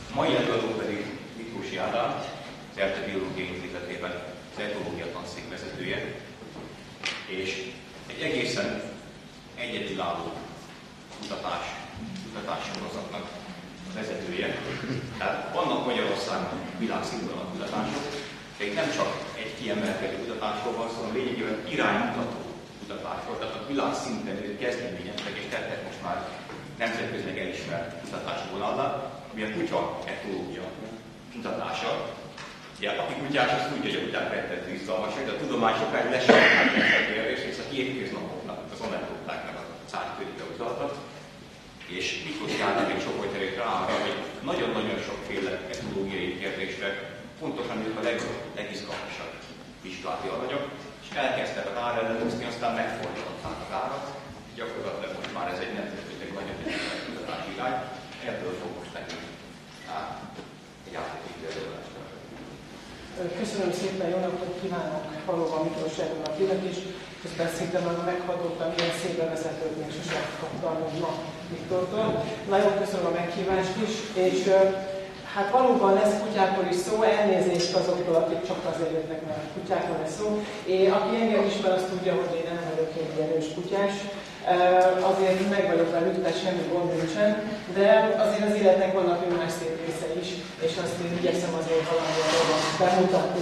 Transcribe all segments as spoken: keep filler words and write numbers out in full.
mai előadó pedig Miklósi Ádám, az ELTE Biológiai Intézetében az etológia tanszék vezetője, és egy egészen egyedülálló kutatás, kutatássorozatnak a vezetője. Tehát vannak Magyarországon világszínvonalú kutatások, de itt nem csak egy kiemelkedő kutatásról van szó, hanem lényegében iránymutató kutatásról, tehát a világszinten kezdeményeztek és tettek most már nemzetközileg elismert kutatási vonalra, ami a kutya etológia kutatása. Ja, aki kutyás, azt tudja, hogy a kutyák rettentő izgalmasak, de a tudomány sokáig lesajnálják ezt a kérdést, és a hétköznapoknak, az anekdotáknak a szárnyködőbe utaltak. És Miklósi Ádám még sok volt elég rá arra, hogy nagyon-nagyon sokféle etológiai kérdésre pontosan ők a leg, legizgalmasabb vizsgálati alanyok, és elkezdtek a rárendelőzni, aztán megfordították az árat, és gyakorlatilag most már ez egy nemzetközileg nagyon egyszerűen kutatási irány, ebből fog most nekünk egy átvetítő előadást. Köszönöm szépen, jó napot kívánok valóban Miklósi Ádámnak is. Közben szinte már meghallottam, milyen szép bevezetőt még sosem kaptam ma Viktortól. Nagyon köszönöm a meghívást is, és hát valóban lesz kutyákról is szó, elnézést azoktól, akik csak azért jöttek, mert kutyákról lesz szó. Én, aki engem ismer, azt tudja, hogy én nem vagyok egy erős kutyás. Azért meg vagyok velük, tehát semmi gond nincsen, de azért az életnek vannak más szép része is, és azt én igyekszem azért valamilyen dolgot bemutatni.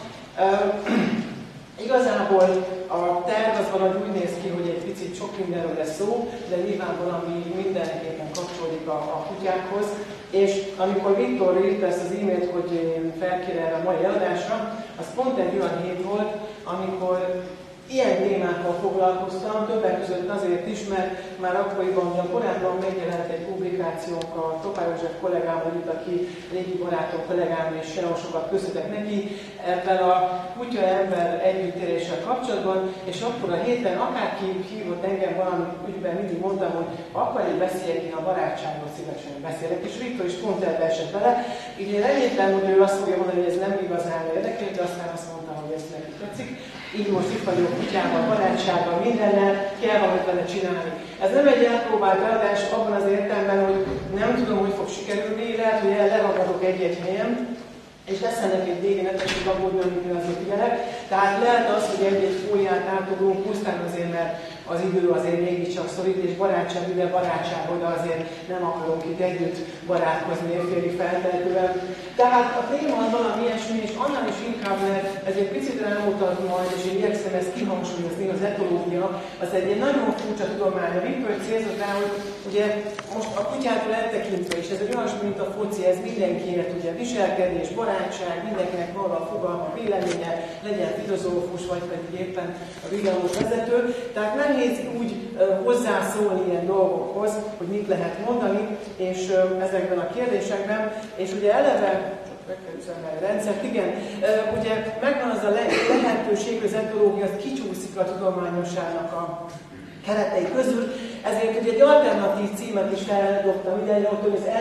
Igazából a terv az valahogy úgy néz ki, hogy egy picit sok mindenről lesz szó, de nyilván valami mindenképpen kapcsolódik a, a kutyákhoz. És amikor Viktor írta ezt az e-mailt, hogy én felkére erre a mai előadásra, az pont egy olyan hét volt, amikor ilyen témákkal foglalkoztam, többek között azért is, mert már akkoriban, ugye korábban megjelent egy publikációnk a Topár József kollégámmal együtt, aki régi barátom, kollégám, és nagyon sokat köszöntek neki ebben a kutya-ember együttéréssel kapcsolatban, és akkor a héten akárki hívott engem valami ügyben, mindig mondtam, hogy akar egy beszéljek, én a barátságról szívesen beszélek, és Viktor is pont ebbe esett bele. Így én reméltem, hogy ő azt fogja mondani, hogy ez nem igazán érdekel, de aztán azt mondta, hogy ez neki tetszik. Így most itt vagyok kutyával, barátsággal, mindennel, kell valamit vele csinálni. Ez nem egy elpróbált beadás abban az értelemben, hogy nem tudom, hogy fog sikerülni, lehet, hogy leragadok egy-egy helyen, és lesz ennek egy végén, ne tessék aggódni, amikor azért figyelek. Tehát lehet az, hogy egy-egy fóliát átugrunk, pusztán azért, mert az idő azért mégiscsak szorít, és barátság ide, barátság oda, azért nem akarunk itt együtt barátkozni évféli feltehetően. Tehát a téma az valami ilyesmi, és annál is inkább, mert ez egy picit elmutat majd, és én igyekszem ezt kihangsúlyozni, az etológia, az egy, egy nagyon furcsa tudomány. A Viktor célzott rá, hogy ugye most a kutyától eltekintve is, ez egy olyan, mint a foci, ez mindenkinek ugye viselkedés, barátság, mindenkinek valahol a fogalma, véleménye, legyen filozófus, vagy pedig éppen a villamos vezető. Tehát nehéz úgy uh, hozzászólni ilyen dolgokhoz, hogy mit lehet mondani, és uh, ezekben a kérdésekben, és ugye eleve a rendszert, igen, uh, ugye megvan az a le lehetőség, hogy az etológia kicsúszik a tudományosságnak a keretei közül, ezért ugye egy alternatív címet is feldobtam ide, hogy az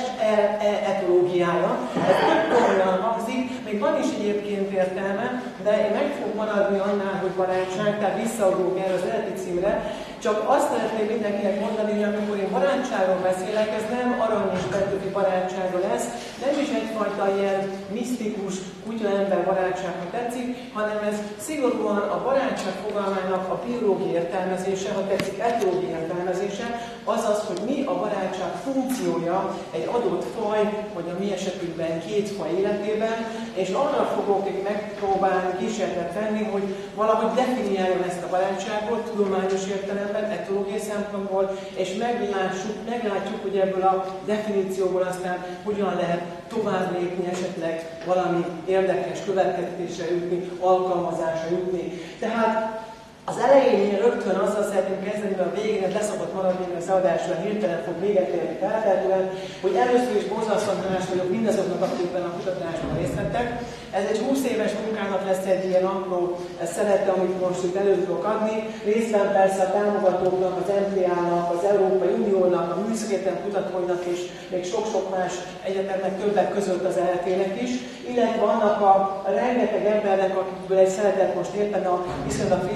etológiája. Ez több komolyan hangzik, még van is egyébként értelme, de én meg fog maradni annál, hogy barátság, tehát visszaugrok erre az eredeti címre. Csak azt szeretném mindenkinek mondani, hogy amikor én barátságról beszélek, ez nem Arany és Petőfi barátsága lesz, nem is egyfajta ilyen misztikus kutya-ember barátságnak tetszik, hanem ez szigorúan a barátság fogalmának a biológiai értelmezése, ha tetszik etológiai értelmezése, azaz, hogy mi a barátság funkciója egy adott faj, vagy a mi esetünkben két faj életében, és arra fogok megpróbálni kísérletet tenni, hogy valahogy definiáljon ezt a barátságot tudományos értelemben, etológiai szempontból, és meglássuk, meglátjuk, hogy ebből a definícióból aztán hogyan lehet tovább lépni, esetleg valami érdekes következtetésre jutni, alkalmazásra jutni. Tehát az elején rögtön azzal szeretném kezdeni, mert a végén ez leszokott maradni, mert az adásban hirtelen fog véget érni feltehetően, hogy először is borzasztóan hálás vagyok mindazoknak, akik ebben a kutatásban részt vettek. Ez egy húsz éves munkának lesz egy ilyen apró szerete, amit most itt elő tudok adni. Részben persze a támogatóknak, az em té á-nak, az Európai Uniónak, a műszakértelem kutatóinak és még sok-sok más egyetemnek többek között az é el té-nek is, illetve annak a rengeteg embernek, akikből egy szeretet most éppen a viszonylag frissen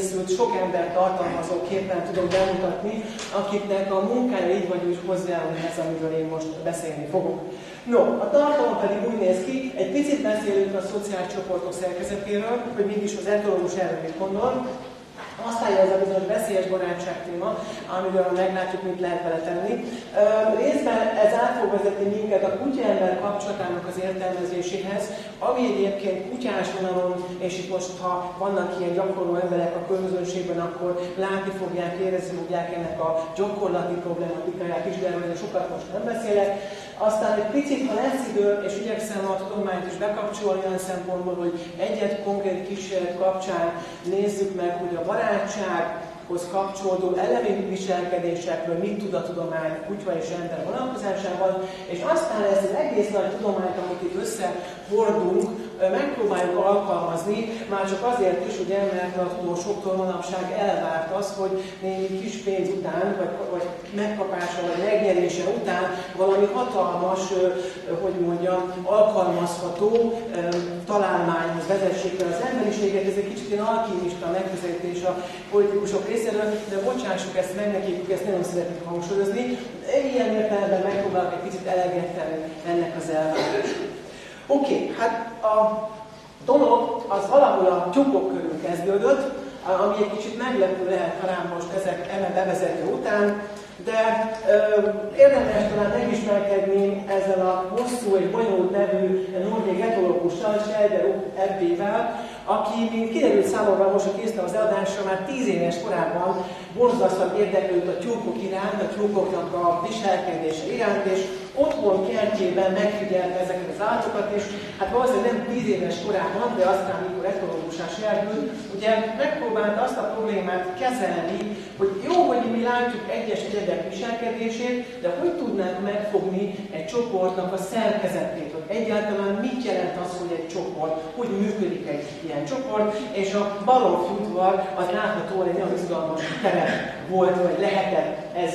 készült, sok ember tartalmazó képen tudom bemutatni, akiknek a munkája így vagy úgy hozzájárul ehhez, amiről én most beszélni fogok. No, a tartalom pedig úgy néz ki, egy picit beszélünk a szociális csoportok szerkezetéről, hogy mégis az etológus erről mit gondol. Aztán ez a bizonyos veszélyes barátság téma, amiről meglátjuk, mit lehet vele tenni. Részben ez át fog vezetni minket a kutya-ember kapcsolatának az értelmezéséhez, ami egyébként kutyás vonalon, és itt most, ha vannak ilyen gyakorló emberek a közönségben, akkor látni fogják, érezni fogják ennek a gyakorlati problematikáját is, de erről sokat most nem beszélek. Aztán egy picit, ha lesz idő, és igyekszem a tudományt is bekapcsolni olyan szempontból, hogy egyet konkrét kísérlet kapcsán nézzük meg, hogy a barátsághoz kapcsolódó elemi viselkedésekről mit tud a tudomány kutya és ember vonatkozásában, és aztán ezt az egész nagy tudományt, amit itt összehordunk, megpróbáljuk alkalmazni, már csak azért is, ugye, mert a tudósoktól manapság elvárt az, hogy némi kis pénz után, vagy, vagy megkapása, vagy megnyerése után valami hatalmas, hogy mondjam, alkalmazható találmányhoz vezessék el az emberiséget. Ez egy kicsit ilyen alkimista megközelítés a politikusok részéről, de bocsássuk ezt meg nekik, ezt nagyon szeretnék hangsúlyozni. Ilyen értelemben megpróbálok egy picit eleget tenni ennek az elvárásnak. Oké, okay, hát a dolog az valahol a tyúkok körül kezdődött, ami egy kicsit meglepő lehet talán most ezek eme bevezető után, de ö, érdemes talán megismerkedni ezzel a hosszú és bonyolult nevű norvég etológussal, Kjeldar Ebbével, aki, mint kiderült számomra most, hogy készítem az eladásra, már tíz éves korában borzasztóan érdeklődött a tyúkok iránt, a tyúkoknak a viselkedése iránt, és otthon kertjében megfigyelte ezeket az állatokat, és hát valószínűleg nem tíz éves korában, de aztán, mikor etológussá serdült, ugye megpróbálta azt a problémát kezelni, hogy jó, hogy mi látjuk egyes egyedek viselkedését, de hogy tudnánk megfogni egy csoportnak a szerkezetét, hogy egyáltalán mit jelent az, hogy egy csoport, hogy működik egy ilyen csoport, és a Barolfi udvar az láthatóan egy nagyon izgalmas terep volt, vagy lehetett ez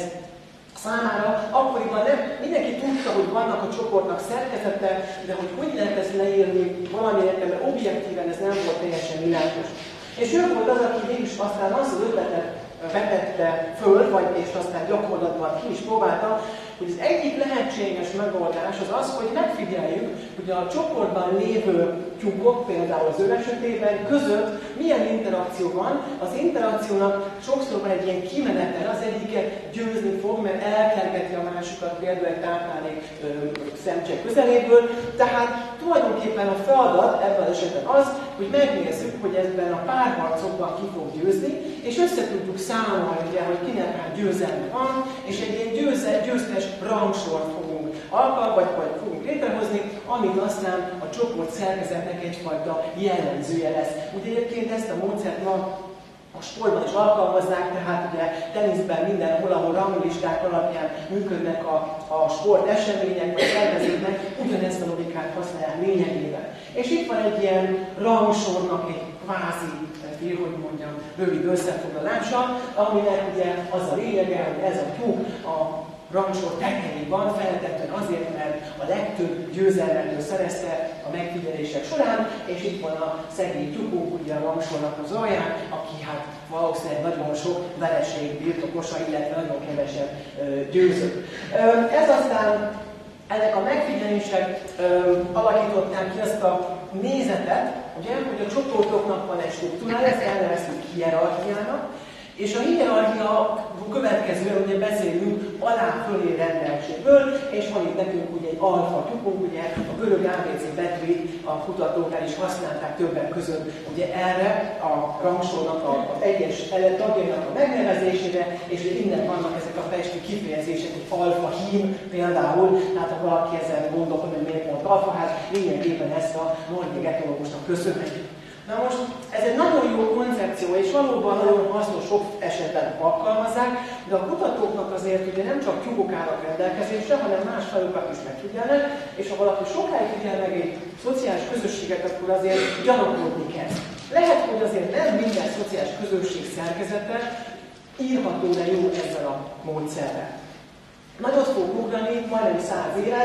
számára. Akkoriban nem mindenki tudta, hogy vannak a csoportnak szerkezete, de hogy hogy lehet ezt leírni valami értelemben objektíven, ez nem volt teljesen világos. És ő volt az, aki mégis aztán azt az ötletet vetette föl, vagy és aztán gyakorlatban ki is próbálta, hogy az egyik lehetséges megoldás az az, hogy megfigyeljük, hogy a csoportban lévő tyúkok, például az ő esetében, között milyen interakció van. Az interakciónak sokszor van egy ilyen kimenetel, az egyiket győzni fog, mert elkergeti a másikat, például egy táplálék szemcse közeléből. Tehát tulajdonképpen a feladat ebben az esetben az, hogy megnézzük, hogy ebben a párharcokban ki fog győzni, és össze tudjuk számolni, ugye, hogy kinek már győzelme van, és egy ilyen győze, győztes rangsort fogunk alkalmazni, vagy, vagy fogunk létrehozni, amit aztán a csoport szerkezetnek egyfajta jellemzője lesz. Ugye egyébként ezt a módszert ma a sportban is alkalmazzák, tehát ugye teniszben mindenhol, ahol ranglisták alapján működnek a, a sport események, vagy szerveződnek, ugyanezt a logikát használják lényegében. És itt van egy ilyen rangsornak egy kvázi, hogy mondjam, rövid összefoglalása, aminek ugye az a lényege, hogy ez a tyúk a rangsor tetején van, feltétlenül azért, mert a legtöbb győzelmet szerezte a megfigyelések során, és itt van a szegény tyúkunk, ugye a rangsornak az alján, aki hát valószínűleg nagyon sok vereség birtokosa, illetve nagyon kevesebb győzött. Ez aztán ennek a megfigyelések alakították ki azt a nézetet, ugye, hogy a csoportoknak van egy struktúrája, ezt elneveztük hierarchiának, és a hierarchia következően ugye beszélünk alá-fölé rendeltségből, és van itt nekünk ugye egy alfa tyúkunk, ugye a görög á bé cé betűit a kutatók el is használták többek között ugye erre a rangsornak az egyes tagjainak a megnevezésére, és ugye innen vannak ezek a festő kifejezések, hogy alfa hím például, tehát ha valaki ezzel gondolkodik, hogy miért mond alfa, hát lényegében ezt a norvég etológusnak köszönhetjük. Na most ez egy nagyon jó koncepció, és valóban nagyon hasznos, sok esetben alkalmazzák, de a kutatóknak azért ugye nem csak tyúkok állnak rendelkezésre, hanem más fajokat is megfigyelnek, és ha valaki sokáig figyel meg egy szociális közösséget, akkor azért gyanakodni kezd. Lehet, hogy azért nem minden szociális közösség szerkezete írható, de jó ezzel a módszerrel. Nagyot fog ugrani, majdnem száz évet,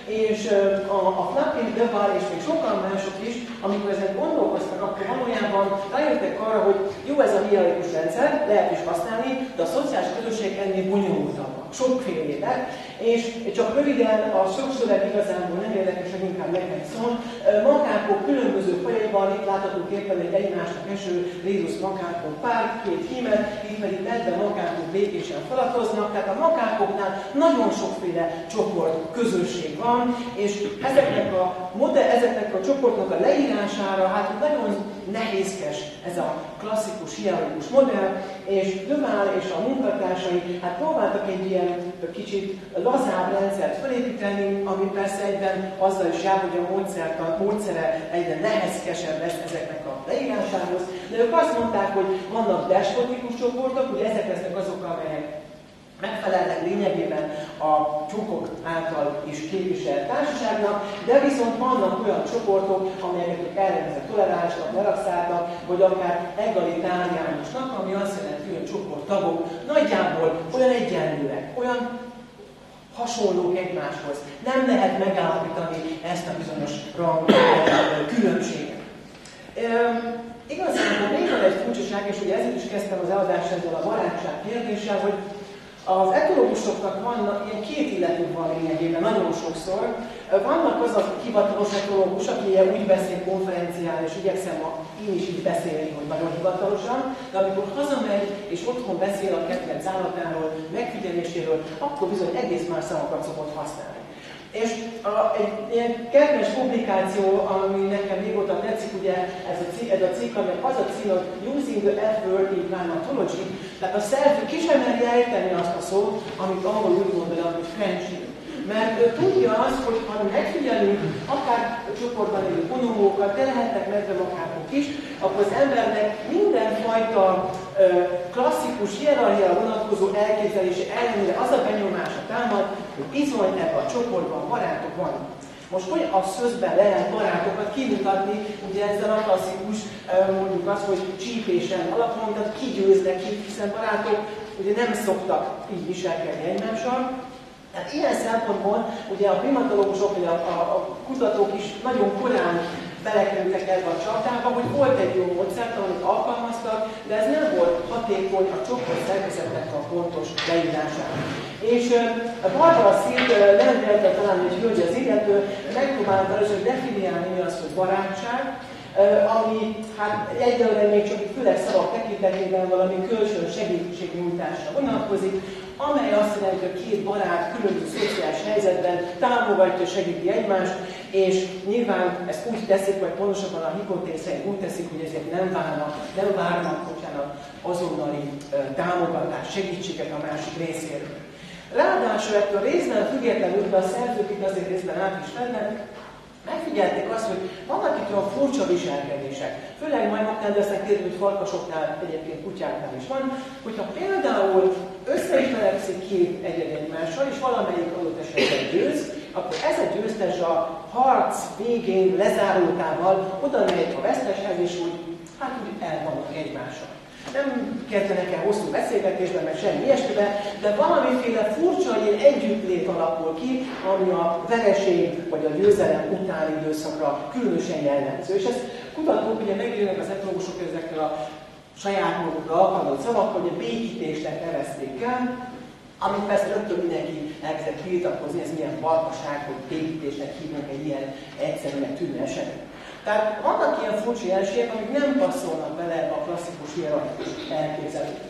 és a, a Flapping Deval és még sokan mások is, amikor ezen gondolkoztak, akkor valójában rájöttek arra, hogy jó ez a hierarchikus rendszer, lehet is használni, de a szociális közösség ennél bonyolultabbak, sokfélétek, és csak röviden a sok szöveg igazából nem érdekes, hogy inkább nektek szól. Makákok különböző fajaiban, itt láthatók éppen egy egymásnak eső Rhesus makákok pár, két hímet, itt pedig medve makákok békésen falatoznak, tehát a makákoknál nagyon sokféle csoport, közösség van, és ezeknek a, modell, ezeknek a csoportnak a leírására hát nagyon nehézkes ez a klasszikus hierarchikus modell, és Deval és a munkatársai hát próbáltak egy ilyen kicsit lazább rendszert felépíteni, ami persze egyben azzal is jár, hogy a módszert, a módszere egyre nehezkesebb lesz ezeknek a leírásához, de ők azt mondták, hogy vannak despotikus csoportok, ugye ezek lesznek azok, amelyek megfelelnek lényegében a csukok által is képviselt társaságnak, de viszont vannak olyan csoportok, amelyeket ők elnevezett toleránsnak, merakszáltak, vagy akár egalitáriánusnak, ami azt jelenti, hogy a csoporttagok nagyjából olyan egyenlőek, olyan hasonlók egymáshoz. Nem lehet megállapítani ezt a bizonyos rang különbséget. Igazából még van egy furcsaság, és ugye ezért is kezdtem az eladást ezzel a barátság kérdéssel, hogy az etológusoknak vannak, ilyen két illetők van lényegében, nagyon sokszor. Vannak az a hivatalos etológus, aki ilyen úgy beszél konferencián, és igyekszem ma én is így beszélni, hogy nagyon hivatalosan, de amikor hazamegy, és otthon beszél a kedvenc állatáról, megfigyeléséről, akkor bizony egész más szavakat szokott használni. És a, egy ilyen kedves publikáció, ami nekem régóta tetszik, ugye ez a, ez a cikk, aminek az a cím, hogy Using the F-word in Primatology, tehát a szerző ki sem meri ejteni azt a szót, amit angolul úgy mondanak, hogy friendship. Mert ő tudja azt, hogy ha megfigyelünk akár csoportban élő bonobókat, de lehetnek medvemakárok is, akkor az embernek mindenfajta ö, klasszikus hierarchiára vonatkozó elképzelése ellenére az a benyomása támad, hogy bizony ebben a csoportban barátok vannak. Most hogy a szözben lehet barátokat kimutatni, ugye ezzel a klasszikus, mondjuk azt, hogy csípésen alapon, tehát ki győznek ki, hiszen barátok ugye nem szoktak így viselkedni egymással. Tehát ilyen szempontból ugye a primatológusok, vagy a, a, a kutatók is nagyon korán belekerültek ebbe a csapdába, hogy volt egy jó módszert, amit alkalmaztak, de ez nem volt hatékony a csoport szerkezetnek a pontos leírására. És a Barbara Seed nem véletlen talán egy hölgy az illető, megpróbálta először definiálni, mi az, hogy barátság, ami hát egyelőre még csak főleg szavak tekintetében valami kölcsön segítségnyújtásra vonatkozik, amely azt jelenti, hogy két barát különböző szociális helyzetben támogatja, segíti egymást, és nyilván ezt úgy teszik, vagy pontosabban a hipotézseink úgy teszik, hogy ezért nem várnak, nem várnak, bocsánat, azonnali támogatás, segítséget a másik részéről. Ráadásul ettől részben függetlenül, de a szerzők itt azért részben át is vennek, megfigyelték azt, hogy vannak itt olyan furcsa viselkedések, főleg majmoknál, de aztán kérdezik, hogy farkasoknál, egyébként kutyáknál is van, hogyha például összeismerekszik két egy egymással, és valamelyik adott esetben győz, akkor ez a győztes a harc végén lezárultával oda megy a veszteshez, és úgy, hát úgy elvannak egymással. Nem kezdenek el hosszú beszélgetésben, meg semmi ilyesmiben, de valamiféle furcsa ilyen együttlét alakul ki, ami a vereség vagy a győzelem utáni időszakra különösen jellemző. És ezt kutatók ugye megírnak az etológusok ezekkel a saját magukra alkalmazott szavakkal, hogy a békítésnek nevezték el, amit persze rögtön mindenki elkezdett tiltakozni, ez milyen balkaság, hogy békítésnek hívunk egy ilyen egyszerűnek tűnő esetet. Tehát vannak ilyen furcsa jelenségek, amik nem passzolnak bele a klasszikus hierarchikus elképzelésbe.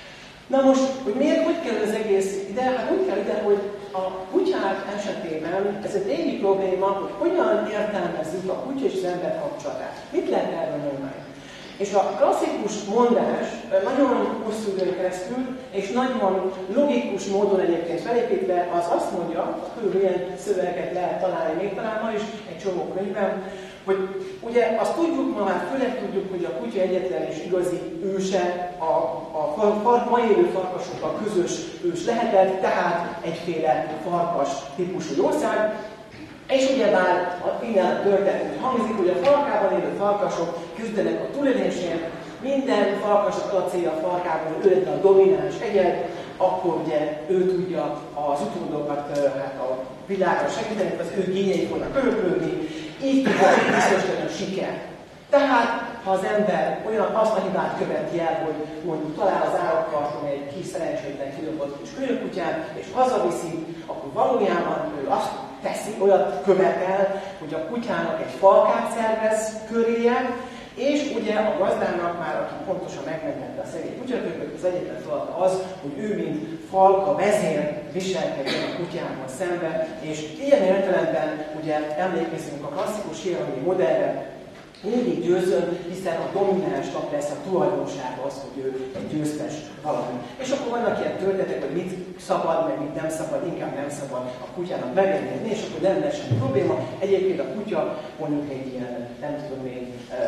Na most, hogy miért, hogy kell az egész ide? Hát úgy kell ide, hogy a kutyák esetében ez egy régi probléma, hogy hogyan értelmezzük a kutya és az ember kapcsolatát. Mit lehet erről mondani? És a klasszikus mondás nagyon hosszú időn keresztül, és nagyon logikus módon egyébként felépítve, az azt mondja, hogy ilyen szövegeket lehet találni még talán ma is, egy csomó könyvben, hogy ugye azt tudjuk, ma már főleg tudjuk, hogy a kutya egyetlen és igazi őse, a, a far, far, ma élő farkasokkal közös ős lehetett, tehát egyféle farkas típusú jószág. És ugyebár innen a történet úgy hangzik, hogy a farkában élő farkasok küzdenek a túlélésért, minden farkas a célja a farkában, ő a domináns egyed, akkor ugye ő tudja az utódokat hát a világra segíteni, az ő génjei fognak öröklődni, így tudja biztosítani a siker. Tehát, ha az ember olyan azt a hibát követi el, hogy mondjuk talál az állatparton egy kis szerencsétlen kidobott kis kölyökkutyát, és hazaviszi, akkor valójában ő azt teszi, olyat követel, hogy a kutyának egy falkát szervez köréje, és ugye a gazdának már, aki pontosan megmentette a szegény kutyakölyköt, az egyetlen feladata az, hogy ő, mint falka vezér viselkedjen a kutyával szemben, és ilyen értelemben ugye emlékezzünk a klasszikus hierarchiai modellre, mindig győzön, hiszen a dominánsnak lesz a tulajdonsága az, hogy ő egy győztes valami. És akkor vannak ilyen történetek, hogy mit szabad, meg mit nem szabad, inkább nem szabad a kutyának megengedni, és akkor nem lesz semmi probléma. Egyébként a kutya mondjuk egy ilyen, nem tudom én,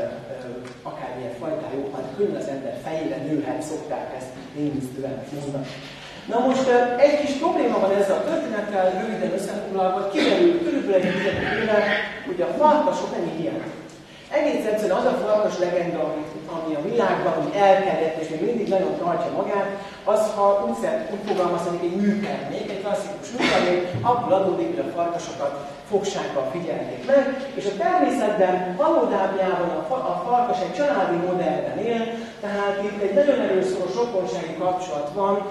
akármilyen fajtájú, hát könnyen az ember fejére nőhet, szokták ezt rémisztően mondani. Na most egy kis probléma van ezzel a történettel, röviden összefoglalva, kiderül körülbelül egy tizedik éve, hogy a farkasok mennyi ilyen. Egész egyszerűen az a farkas legenda, ami a világban ami elterjedt és még mindig nagyon tartja magát, az, ha úgy, úgy fogalmazhanik, egy műtermék, egy klasszikus műtermék, abból adódik, hogy a farkasokat fogsággal figyelték meg, és a természetben valódájában a, a farkas egy családi modellben él, tehát itt egy nagyon erős szoros rokonsági kapcsolat van,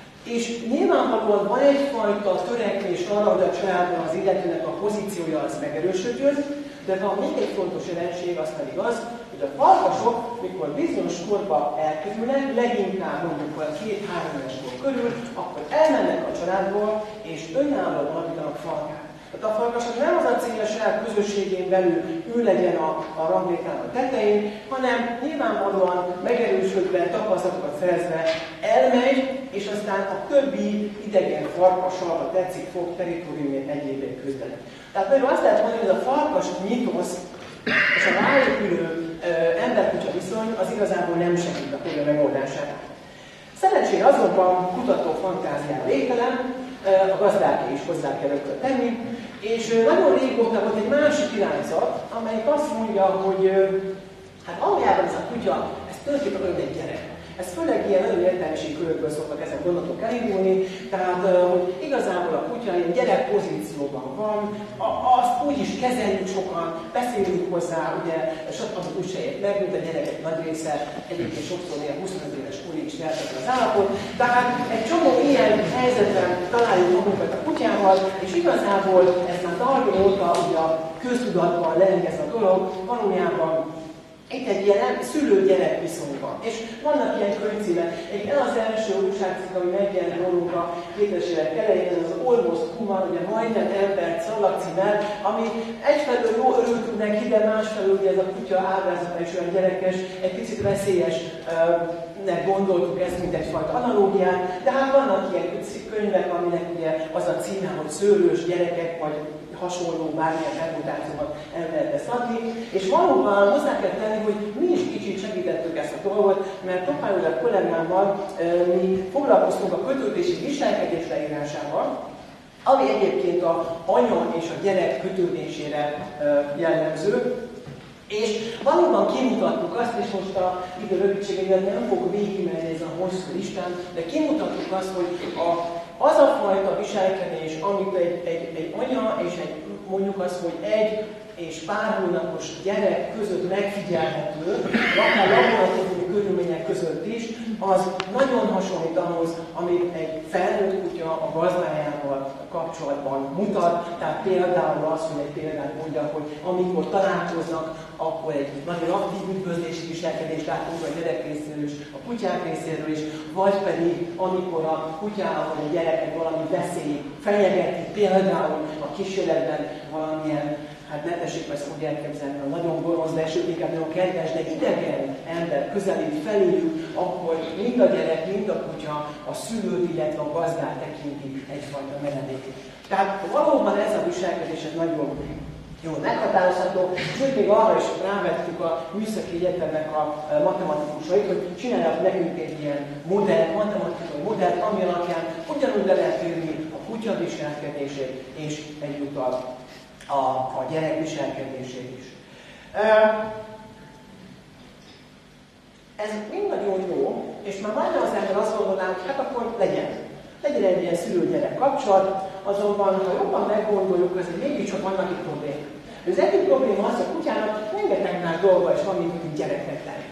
és nyilvánvalóan van egyfajta törekvés arra, hogy a családban az illetőnek a pozíciója az megerősödjön, de van még egy fontos jelenség, az pedig az, hogy a farkasok, mikor bizonyos korba elkerülnek, leginkább mondjuk a két-három éves kor körül, akkor elmennek a családból, és önállóan alapítanak farkát. Tehát a farkasok nem az a célja saját közösségén belül ő legyen a, a ranglétrán a tetején, hanem nyilvánvalóan megerősödve, tapasztalatokat szerezve elmegy, és aztán a többi idegen farkassal, ha tetszik, fog territóriumét egyébként küzdeni. Tehát például azt lehet mondani, hogy a farkas mitosz és a ráépülő ember-kutya viszony az igazából nem segít a probléma megoldását. Szerencsére azonban kutató fantáziára végtelen, a gazdáké is hozzá kell rögtön tenni, és nagyon régóta volt egy másik irányzat, amelyik azt mondja, hogy hát valójában ez a kutya, ez tulajdonképpen olyan egy gyerek. Ez főleg ilyen nagyon értelmiségi körökből szoktak ezek gondolatok elindulni, tehát hogy igazából a kutya ilyen gyerek pozícióban van, azt úgy is kezeljük sokan, beszélünk hozzá, ugye, sokan úgy se ért meg, mint a gyerekek nagy része, egyébként sokszor ilyen huszonöt éves korig is eltette az állapot, tehát egy csomó ilyen helyzetben találjuk magunkat a kutyával, és igazából ez már Darwin óta ugye a köztudatban leng ez a dolog, valójában itt egy ilyen szülő-gyerek viszony van. És vannak ilyen könyvcímek. Egy az első újságcikk, ami megjelent rólunk a kétezres évek elején, ez az Almost Human, ugye majdnem ember szalagcímmel, ami egyfelől jó örültünk neki, de másfelől ugye ez a kutya ábrázata is olyan gyerekes, egy picit veszélyesnek gondoltuk ezt, mint egyfajta analógiát, de hát vannak ilyen könyvek, aminek ugye az a címe, hogy szőrös gyerekek, vagy hasonló bármilyen reputációmat el lehet ezt adni, és valóban hozzá kell tenni, hogy mi is kicsit segítettük ezt a dolgot, mert Topályúzak kollégámmal e, mi foglalkoztunk a kötődési viselkedés leírásával, ami egyébként a anya és a gyerek kötődésére e, jellemző, és valóban kimutattuk azt, és most a idő rövidségében nem fog végigmenni ez a hosszú listán, de kimutattuk azt, hogy a, az a fajta viselkedés, amit egy, egy, egy anya és egy, mondjuk azt, hogy egy és pár hónapos gyerek között megfigyelhető, akár laboratóriumi körülmények között is, az nagyon hasonlít ahhoz, amit egy felnőtt kutya a gazdájával kapcsolatban mutat. Tehát például az, hogy egy példát mondja, hogy amikor találkoznak, akkor egy nagyon aktív üdvözlési viselkedést látunk a gyerek részéről is, a kutyák részéről is, vagy pedig amikor a kutyával a gyereket valami veszély fenyegeti, például a kísérletben valamilyen, hát ne tessék ezt úgy elképzelni, a nagyon gonosz, de sőt inkább nagyon kedves, de idegen ember közelít feléjük, akkor mind a gyerek, mind a kutya a szülőt, illetve a gazdát tekinti egyfajta menedékét. Tehát valóban ez a viselkedés nagyon jól meghatározható, sőt még arra is rávettük a műszaki egyetemnek a matematikusait, hogy csinálják nekünk egy ilyen modell, matematikai modellt, ami alapján ugyanúgy le lehet írni a kutya viselkedését és egyúttal a, a gyerek viselkedését is. Ez mind nagyon jó, és már majdnem az ember azt gondolná, hogy hát akkor legyen. Legyen egy ilyen szülő-gyerek kapcsolat, azonban, ha jobban meggondoljuk, azért mégiscsak vannak itt problémák. Az egyik probléma az, hogy a kutyának rengeteg más dolga is van, mint hogy gyereknek lenni.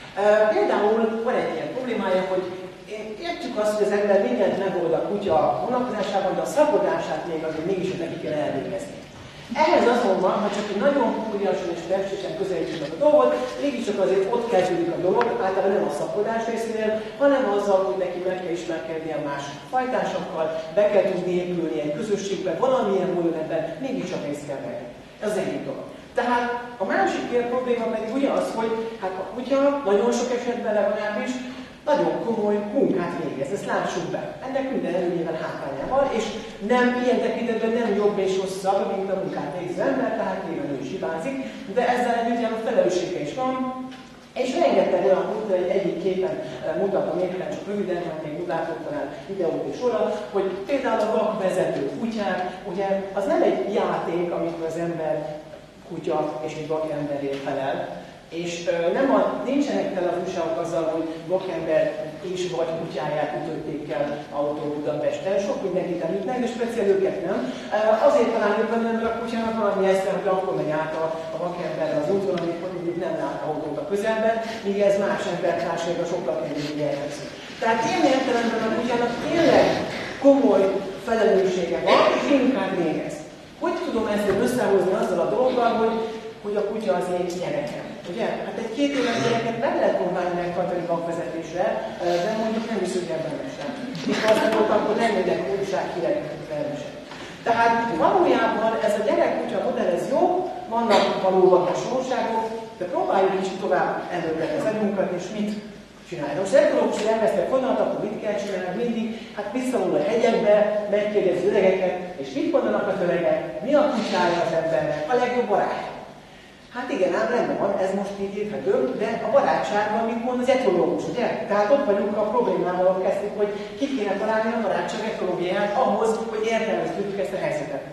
Például van egy ilyen problémája, hogy értjük azt, hogy az ember mindent megold a kutya vonatkozásában, de a szaporodását még azért mégis neki kell elvégezni. Ehhez azonban, ha csak egy nagyon kuriasan és felsősen közelítjük a dolgot, mégiscsak azért ott kezdődik a dolog, általában nem a szaporodás részénél, hanem azzal, hogy neki meg kell ismerkednie más fajtásokkal, be kell tudni épülni egy közösségbe, valamilyen módon ebben mégiscsak részt kell venni. Ez az egyik dolog. Tehát a másik ilyen probléma pedig ugye az, hogy hát a kutya nagyon sok esetben legalábbis nagyon komoly munkát végez, ezt lássuk be. Ennek minden előnyével, hátrányával, és nem ilyen tekintetben nem jobb és rosszabb, mint a munkát végző ember, tehát nyilván ő is hibázik, de ezzel együtt járó felelőssége is van, és rengeteg olyan pont, egy egyik képen mutatom éppen csak röviden, mert még látok talán videót is róla, hogy például a vakvezető kutyák, ugye az nem egy játék, amikor az ember kutya és egy vakemberért felel, és ö, nem a, nincsenek tele az újságok azzal, hogy vakember és vagy kutyáját ütötték el autó Budapesten, sok mindenkit elütnek, de speciál őket nem. Azért talán jobban, mert a kutyának valami esze, hogy akkor megy át a, a vakemberre az úton, amikor mondjuk nem lát autót a közelben, míg ez más embertársaira sokkal kevésbé elveszi. Tehát ilyen értelemben a kutyának tényleg komoly felelőssége van, és munkát végez. Hogy tudom ezt összehozni azzal a dologgal, hogy, hogy a kutya az egy gyerekem? Ugye? Hát egy két éves gyereket meg lehet próbálni megtartani vakvezetésre, de mondjuk nem is ügyelben sem. Mikor azt volt, akkor nem jöttek újsághíreket felmesek. Tehát valójában ez a gyerek-kutya modell, ez jó, vannak valóban hasonlóságok, de próbáljuk is tovább előre az agyunkat, és mit csinálni. Most ekológus, hogy elvesztek vonalat, akkor mit kell csinálni? Mindig, hát visszavonul a hegyekbe, megkérdezi öregeket, és mit mondanak az öregek? Mi a kutyája az embernek? A legjobb barát. Hát igen, ám rendben van, ez most így érthető, de a barátságban mit mond az etológus, ugye? Tehát ott vagyunk a problémával, ahol kezdtük, hogy ki kéne találni a barátság etológiáját ahhoz, hogy értelmeztük ezt a helyzetet.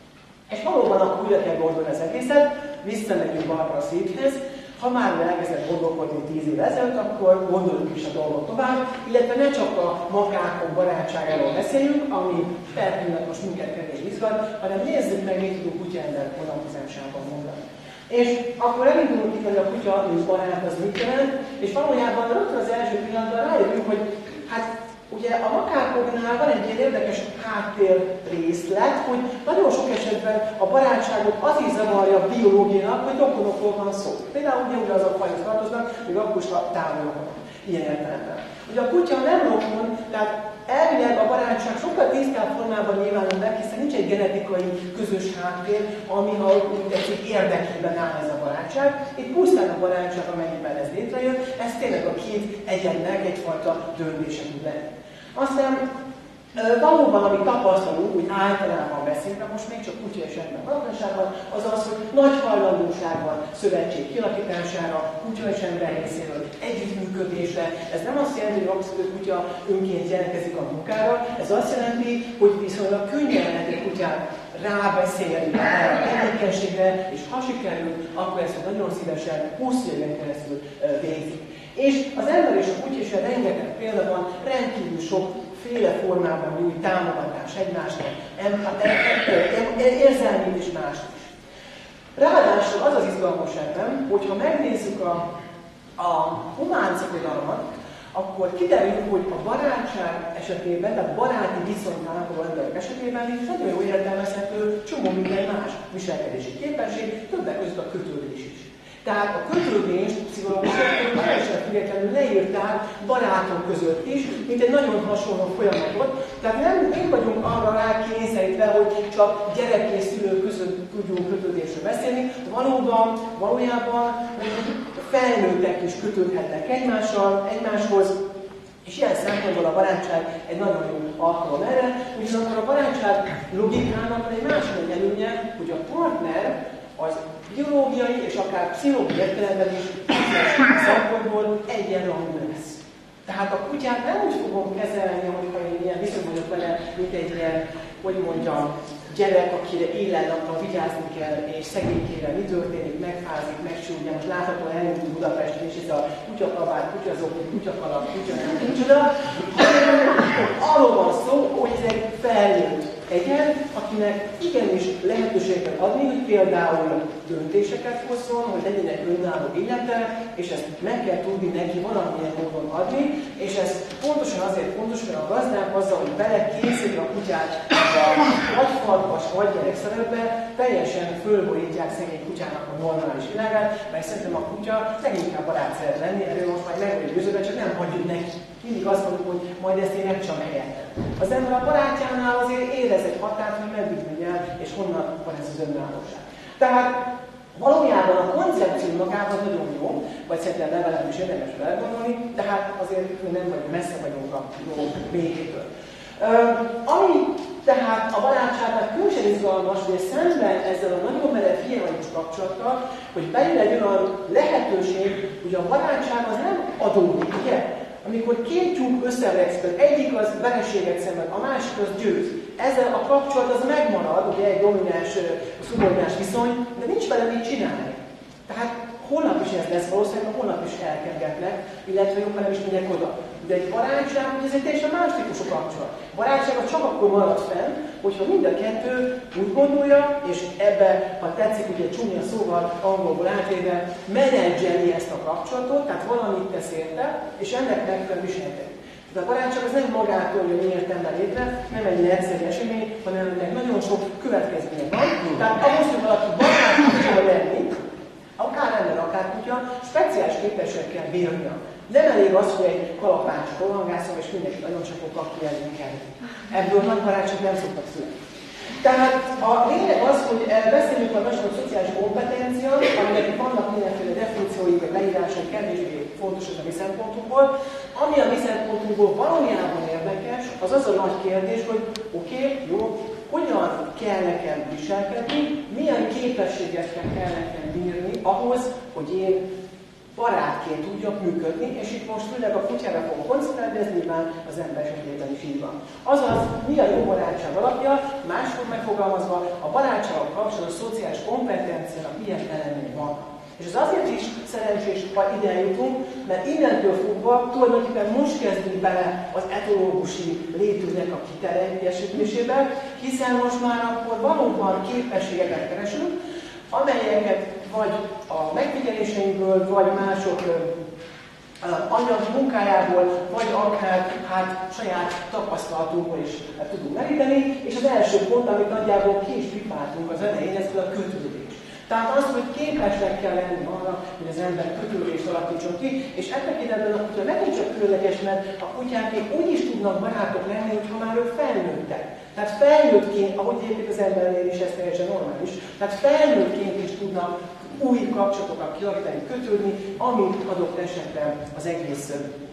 És valóban akkor újra kell gondolni az egészet, visszamegyünk Barbara Seidhez, ha már elkezdett gondolkodni tíz év ezelőtt, akkor gondoljuk is a dolgot tovább, illetve ne csak a makákon barátságáról beszéljünk, ami per pillanat most minket kevés izgat, hanem nézzük meg, mit tudunk kutya-ember vonatkozásában mondani. És akkor elindulunk itt, hogy a kutya, mint barát, az mit jelent, és valójában rögtön az első pillanatban rájövünk, hogy hát ugye a makákoknál van egy ilyen érdekes háttér részlet, hogy nagyon sok esetben a barátságot az is zavarja a biológiának, hogy rokonokról van szó. Például ugye ugyanaz a fajhoz tartoznak, még akkor is a távolokon. Ilyen értelemben. Ugye a kutya nem rokon, tehát elvileg a barátság sokkal tisztább formában nyilvánul meg, hiszen nincs egy genetikai közös háttér, ami, ha úgy tetszik, érdekében áll ez a barátság. Itt pusztán a barátság, amennyiben ez létrejön, ez tényleg a két egyennek egyfajta döntése tud lenni. Aztán valóban, amit tapasztalunk, úgy általában beszélve, most még csak kutya és ember vonatkozásában, az az, hogy nagy hajlandóság van szövetség kialakítására, kutya és ember részéről, együttműködésre. Ez nem azt jelenti, hogy abszolút kutya önként jelentkezik a munkára, ez azt jelenti, hogy viszonylag könnyen lehet egy kutyát rábeszélni erre a tevékenységre, és ha sikerül, akkor ezt nagyon szívesen hosszú éven keresztül végzik. És az ember és a kutya is rengeteg példa van, rendkívül sok féle formában nyújt támogatás egymásnak, érzelmi és más is. Ráadásul az az izgalmas ebben, hogyha megnézzük a, a humán szakodalmat, akkor kiderül, hogy a barátság esetében, tehát a baráti viszonyt állapodó emberek esetében is nagyon jó értelmezhető csomó minden más viselkedési képesség, többek között a kötődés is. Tehát a kötődést pszichológusok teljesen függetlenül leírták barátok között is, mint egy nagyon hasonló folyamatot. Tehát nem, nem vagyunk arra rá kényszerítve, hogy csak gyerek és szülő között tudjunk kötődésről beszélni. Valóban, valójában felnőttek is kötődhetnek egymással, egymáshoz, és ilyen szempontból a barátság egy nagyon jó alkalom erre, ugyanakkor a barátság logikának egy másik előnye, hogy a partner az biológiai és akár pszichológiai értelemben is szempontból egyenrangú lesz. Tehát a kutyát nem úgy fogom kezelni, hogyha én ilyen viszont vagyok vele, mint egy ilyen, hogy mondjam, gyerek, akire éjjel-nappal vigyázni kell, és szegénykére mi történik, megfázik, megsúlja. Most láthatóan elindult Budapesten, és ez a kutyakabát, kutyazokni, kutyakalap, kutya nem, kutyoda. Arról van szó, hogy ez egy felnőtt egyen, akinek igenis lehetőséget kell adni, hogy például döntéseket hozzon, hogy legyenek önálló élete, és ezt meg kell tudni neki valamilyen módon adni, és ez pontosan azért fontos, mert a gazdák azzal, hogy belekészítik a kutyát a vagy farkas, vagy gyerek szerepbe, teljesen fölborítják szegény kutyának a normális világát, mert szerintem a kutya leginkább barát szeret lenni, erről most már meg vagyok győződve, csak nem hagyjuk neki. Mindig azt mondjuk, hogy majd ezt én megcsom helyettem. Az ember a barátjánál azért érez egy határt, hogy meddig megy el, és honnan van ez az önállóság. Tehát valójában a koncepció magában nagyon jó, vagy szerintem legalább is érdemes elgondolni, de hát azért nem vagyunk, messze vagyunk a jó végétől. Uh, ami tehát a barátságnak különösen izgalmas, hogy szemben ezzel a nagyon merev hiányos kapcsolattal, hogy bejön egy olyan lehetőség, hogy a barátság az nem adódik, ugye? Amikor két tyúk összeverekszik, egyik az vereséget szenved, a másik az győz. Ezzel a kapcsolat az megmarad, ugye egy domináns, szubordinás viszony, de nincs vele mit csinálni. Tehát holnap is ez lesz valószínűleg, holnap is elkergetnek, illetve jobb, nem is mindenki oda. De egy barátság, ez egy teljesen más típusú kapcsolat. A barátság csak akkor marad fenn, hogyha mind a kettő úgy gondolja, és ebbe, ha tetszik, ugye csúnya szóval, angolból átvéve, menedzseli ezt a kapcsolatot, tehát valamit tesz érte, és ennek megfelelően viselkedik. Tehát a barátság az nem magától jön értelme létre, nem egy egyszerű esemény, hanem ennek nagyon sok következménye van. Tehát ahhoz, hogy valaki barát tudja lenni, akár ember, akár kutya, speciális képességgel kell bírnia. Nem elég az, hogy egy kalapács rohangászom, és mindenki nagyon csak fog kapni elég kell. Ebből nagy barátság nem szoktak születni. Tehát a lényeg az, hogy beszéljünk a második szociális kompetencia, aminek vannak mindenféle definíciói, vagy leírások, kevésbé fontos az a mi szempontunkból. Ami a mi szempontunkból valójában érdekes, az az a nagy kérdés, hogy oké, okay, jó, hogyan kell nekem viselkedni, milyen képességekkel kell nekem bírni ahhoz, hogy én barátként tudjak működni, és itt most főleg a kutyára fogok koncentrálni, ez nyilván az ember esetében is így van. Azaz, mi a jó barátság alapja, máskor megfogalmazva, a barátsággal kapcsolatos szociális kompetenciának ilyen elemei van. És ez azért is szerencsés, ha ide jutunk, mert innentől fogva tulajdonképpen most kezdünk bele az etológusi létünknek a kiteljesítésébe, hiszen most már akkor valóban képességeket keresünk, amelyeket vagy a megfigyeléseinkből, vagy mások anyagi munkájából, vagy akár hát, saját tapasztalatunkból is tudunk meríteni. És az első pont, amit nagyjából ki is pipáltunk az elején, ez a kötődés. Tehát az, hogy képesnek kell lenni arra, hogy az ember kötődést alakítson ki, és e tekintetben a kutya megint csak különleges, mert a kutyákék úgy is tudnak barátok lenni, hogyha már ők felnőttek. Tehát felnőttként, ahogy egyébként az embernél is ez teljesen normális, tehát felnőttként is tudnak új kapcsolatokat kialakítani, kötődni, amit adott esetben az egész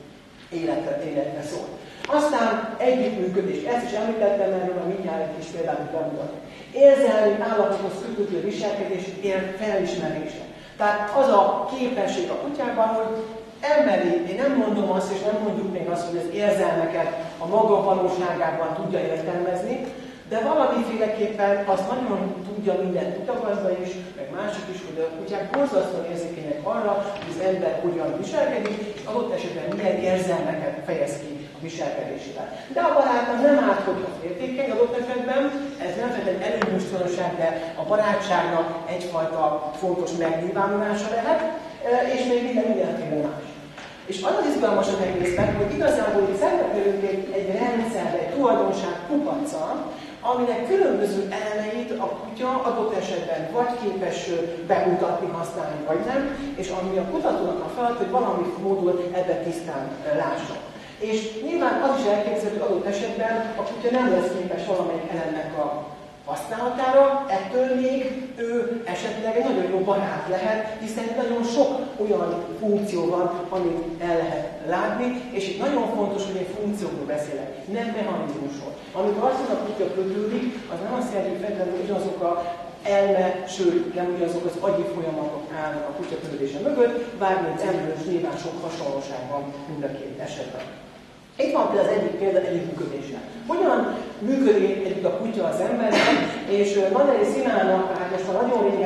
életre, életre szól. Aztán együttműködés, ezt is említettem, erről a mindjárt egy kis példát bemutatok. Érzelmi állapothoz kötődő viselkedés ér felismerése. Tehát az a képesség a kutyában, hogy emberi, én nem mondom azt, és nem mondjuk még azt, hogy az érzelmeket a maga valóságában tudja értelmezni, de valamiféleképpen azt nagyon tudja minden kutagazda is, meg mások is, hogy a kutyák borzasztóan érzékenyek arra, hogy az ember hogyan viselkedik, és adott esetben milyen érzelmeket fejez ki a viselkedésével. De a barátnak nem árt, hogyha féltékeny adott esetben, ez nem feltétlenül előnyöstőség, de a barátságnak egyfajta fontos megnyilvánulása lehet, és még minden mindenféle más. És az az izgalmas az egészben, hogy igazából itt szerepelünk egy, egy rendszerbe, egy tulajdonság kupaccal, aminek különböző elemeit a kutya adott esetben vagy képes bemutatni, használni, vagy nem, és ami a kutatónak a feladat, hogy valami módon ebbe tisztán lásson. És nyilván az is elképzelhető adott esetben a kutya nem lesz képes valamelyik elemnek a használatára, ettől még ő esetleg egy nagyon jó barát lehet, hiszen nagyon sok olyan funkció van, amit el lehet látni, és itt nagyon fontos, hogy egy funkciókról beszélek, nem mechanizmusról. Amikor azt mondja, a kutya kötődik, az nem azt jelenti, hogy feltétlenül ugyanazok a elme, sőt, nem ugyanazok az agyi folyamatok állnak a kutya kötődése mögött, bár mint ember is nyilván sok hasonlóság van mind a két esetben. Itt van például az egyik példa együttműködésre. Hogyan működik együtt a kutya az embernek, és Nagyeri Szilának, hát most már nagyon régen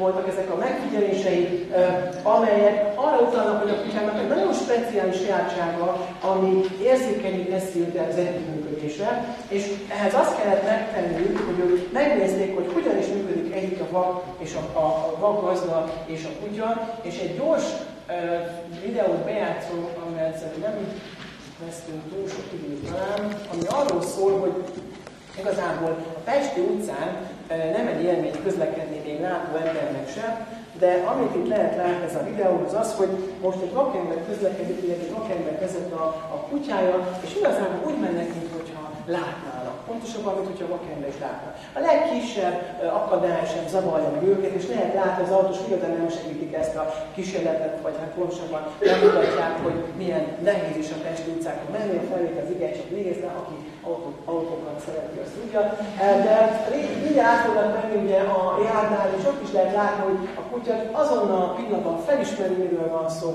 voltak ezek a megfigyelései, amelyek arra utalnak, hogy a kutyának egy nagyon speciális sajátsága, ami érzékenyé teszi őt az együttműködésre, és ehhez azt kellett megtenniük, hogy ők megnézték, hogy hogyan is működik együtt a vak és a, a, a vakgazda és a kutya, és egy gyors uh, videót bejátszom, amelyet szerintem nem vesztünk túl sok időt talán, ami arról szól, hogy igazából a Pesti utcán nem egy élmény közlekedni még látó embernek sem, de amit itt lehet látni ez a videó, az az, hogy most egy vakember közlekedik, illetve egy vakember vezet a, a kutyája, és igazából úgy mennek, mintha látnának. Pontosabban, mint hogyha a vakember is látna. A legkisebb akadály sem zavarja meg őket, és lehet látni, az autós figyelmen nem segítik ezt a kísérletet, vagy hát pontosabban nem mutatják, hogy milyen nehéz is a Pesti utcákon menni, a felét az igen csak nézne, aki autó, autókat szereti, azt tudja. De mindjárt át fognak menni ugye a járnál, és ott is lehet látni, hogy a kutya azonnal a pillanatban felismeri, miről van szó,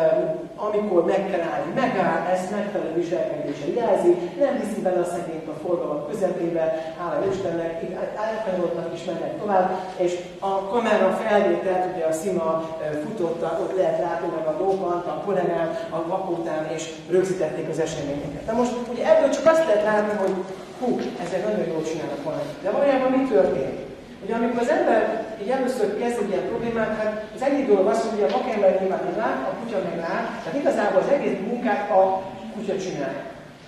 amikor meg kell állni, megáll, ezt megfelelő viselkedéssel jelzi, nem viszi bele a szegényt a forgalom közepébe, hála Istennek, elkanyarodnak is mennek tovább, és a kamera felvételt, ugye a Szima futotta, ott lehet látni meg a Lópant, a kollégám, a vakótán, és rögzítették az eseményeket. Na most ugye ebből csak azt lehet látni, hogy hú, ezek nagyon jól csinálnak valamit. De valójában mi történik? Ugye amikor az ember így először kezd egy ilyen problémát, hát az egyik dolog az, hogy a vakember nyilván nem lát, a kutya meg lát, tehát igazából az egész munkát a kutya csinálja.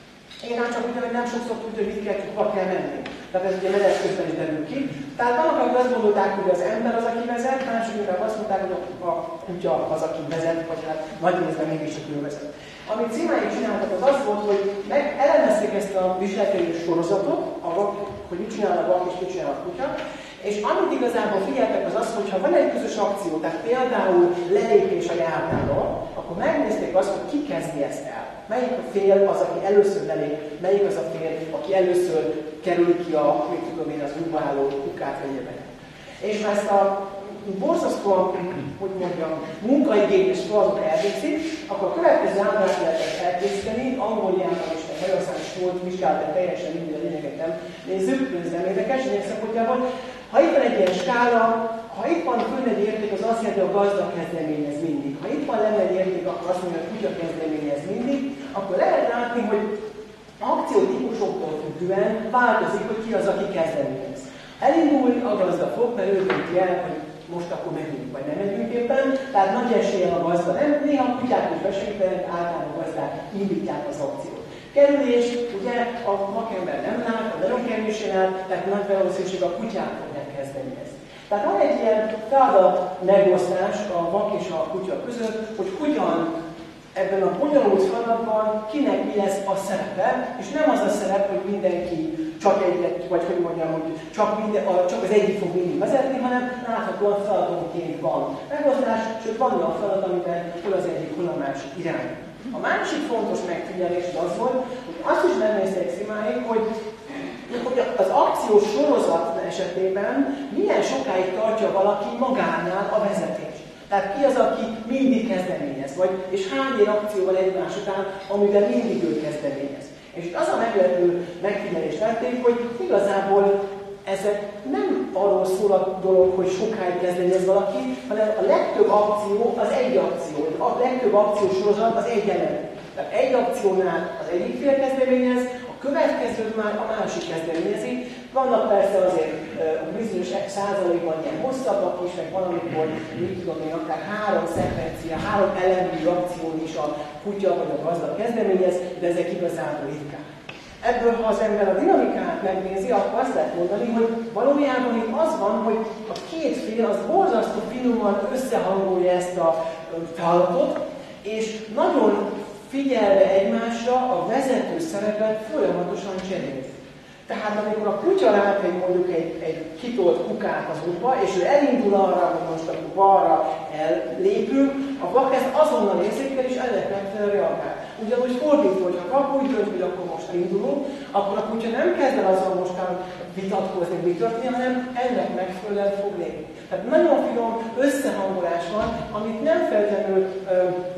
Én ám csak úgy, hogy nem sokszor tudja, hogy mit kell, hova kell menni. Tehát ez ugye menet közben is derül ki. Tehát vannak, akik azt gondolták, hogy az ember az, aki vezet, mások inkább azt mondták, hogy a kutya az, aki vezet, vagy hát nagy részben mégiscsak ő vezet. Amit Szimáik csináltak, az az volt, hogy meg elemezték ezt a viselkedés sorozatot, a vak, hogy mit csinál a vak és mit csinál a kutya, és amit igazából figyeltek az az, hogy ha van egy közös akció, tehát például lelépés a járdáról, akkor megnézték azt, hogy ki kezdi ezt el. Melyik a fél az, aki először lelép, melyik az a fél, aki először kerül ki a, mit tudom én, az útba álló kukát vagy ilyeneket. És ha ezt a borzasztóan, hogy mondjam, munkaigényes feladatot elvégzik, akkor a következő ábrát lehet elkészíteni, Angoliában és Magyarországon is volt vizsgálat, teljesen mindig a lényeget nem nézzük, ez nem érdekes, lényeg szempontjából. Ha itt van egy ilyen skála, ha itt van fönn egy érték, az azt jelenti, hogy a gazda kezdeményez mindig. Ha itt van lenne egy érték, akkor azt mondja, hogy a kutya kezdeményez mindig, akkor lehet látni, hogy akciótípusoktól függően változik, hogy ki az, aki kezdeményez. Elindul a gazda fog, mert ő dönti el, hogy most akkor megyünk, vagy nem megyünk éppen, tehát nagy eséllyel a gazda nem, néha a kutyák is besegítenek, általában a gazdák indítják az akciót. Kerülés, ugye a vakember nem lát, a nagyon kevésen lát, tehát nagy valószínűség a kutyák fogják kezdeményezni. Tehát van egy ilyen feladat megosztás a vak és a kutya között, hogy hogyan ebben a bonyolult feladatban kinek mi lesz a szerepe, és nem az a szerep, hogy mindenki csak egyet, vagy hogy mondjam, hogy csak, minden, a, csak az egyik fog mindig vezetni, hanem láthatóan feladatonként van megosztás, sőt van olyan feladat, amiben hol az egyik, hol a másik irány. A másik fontos megfigyelés az volt, hogy azt is megnézték Szimáik, hogy, hogy az akciós sorozat esetében milyen sokáig tartja valaki magánál a vezetést. Tehát ki az, aki mindig kezdeményez, vagy, és hány ilyen akcióval egymás után, amiben mindig ő kezdeményez. És itt az a meglepő megfigyelést tették, hogy igazából ezek nem arról szól a dolog, hogy sokáig kezdeményez valaki, hanem a legtöbb akció az egy akció, a legtöbb akciós sorozat az egy elem. Tehát egy akciónál az egyik fél kezdeményez, a következő már a másik kezdeményezi. Vannak persze azért bizonyos százalékban ilyen hosszabbak is, meg valamikor, mit tudom én, akár három szekvencia, három elemű akción is a kutya vagy a gazda kezdeményez, de ezek igazából ritkák. Ebből, ha az ember a dinamikát megnézi, akkor azt lehet mondani, hogy valójában itt az van, hogy a két fél az borzasztó finoman összehangolja ezt a feladatot, és nagyon figyelve egymásra a vezető szerepet folyamatosan cseréli. Tehát amikor a kutya lát egy, mondjuk egy, egy kitolt kukát az útba, és ő elindul arra, hogy most akkor balra ellépünk, a vak ezt azonnal érzékel, és ennek megfelelően reagál. Ugyanúgy fordítva, hogy ha kap úgy dönt, hogy akkor most indulunk, akkor a kutya nem kezd el azzal mostán vitatkozni, mit történni, hanem ennek megfelelően fog lépni. Tehát nagyon finom összehangolás van, amit nem feltétlenül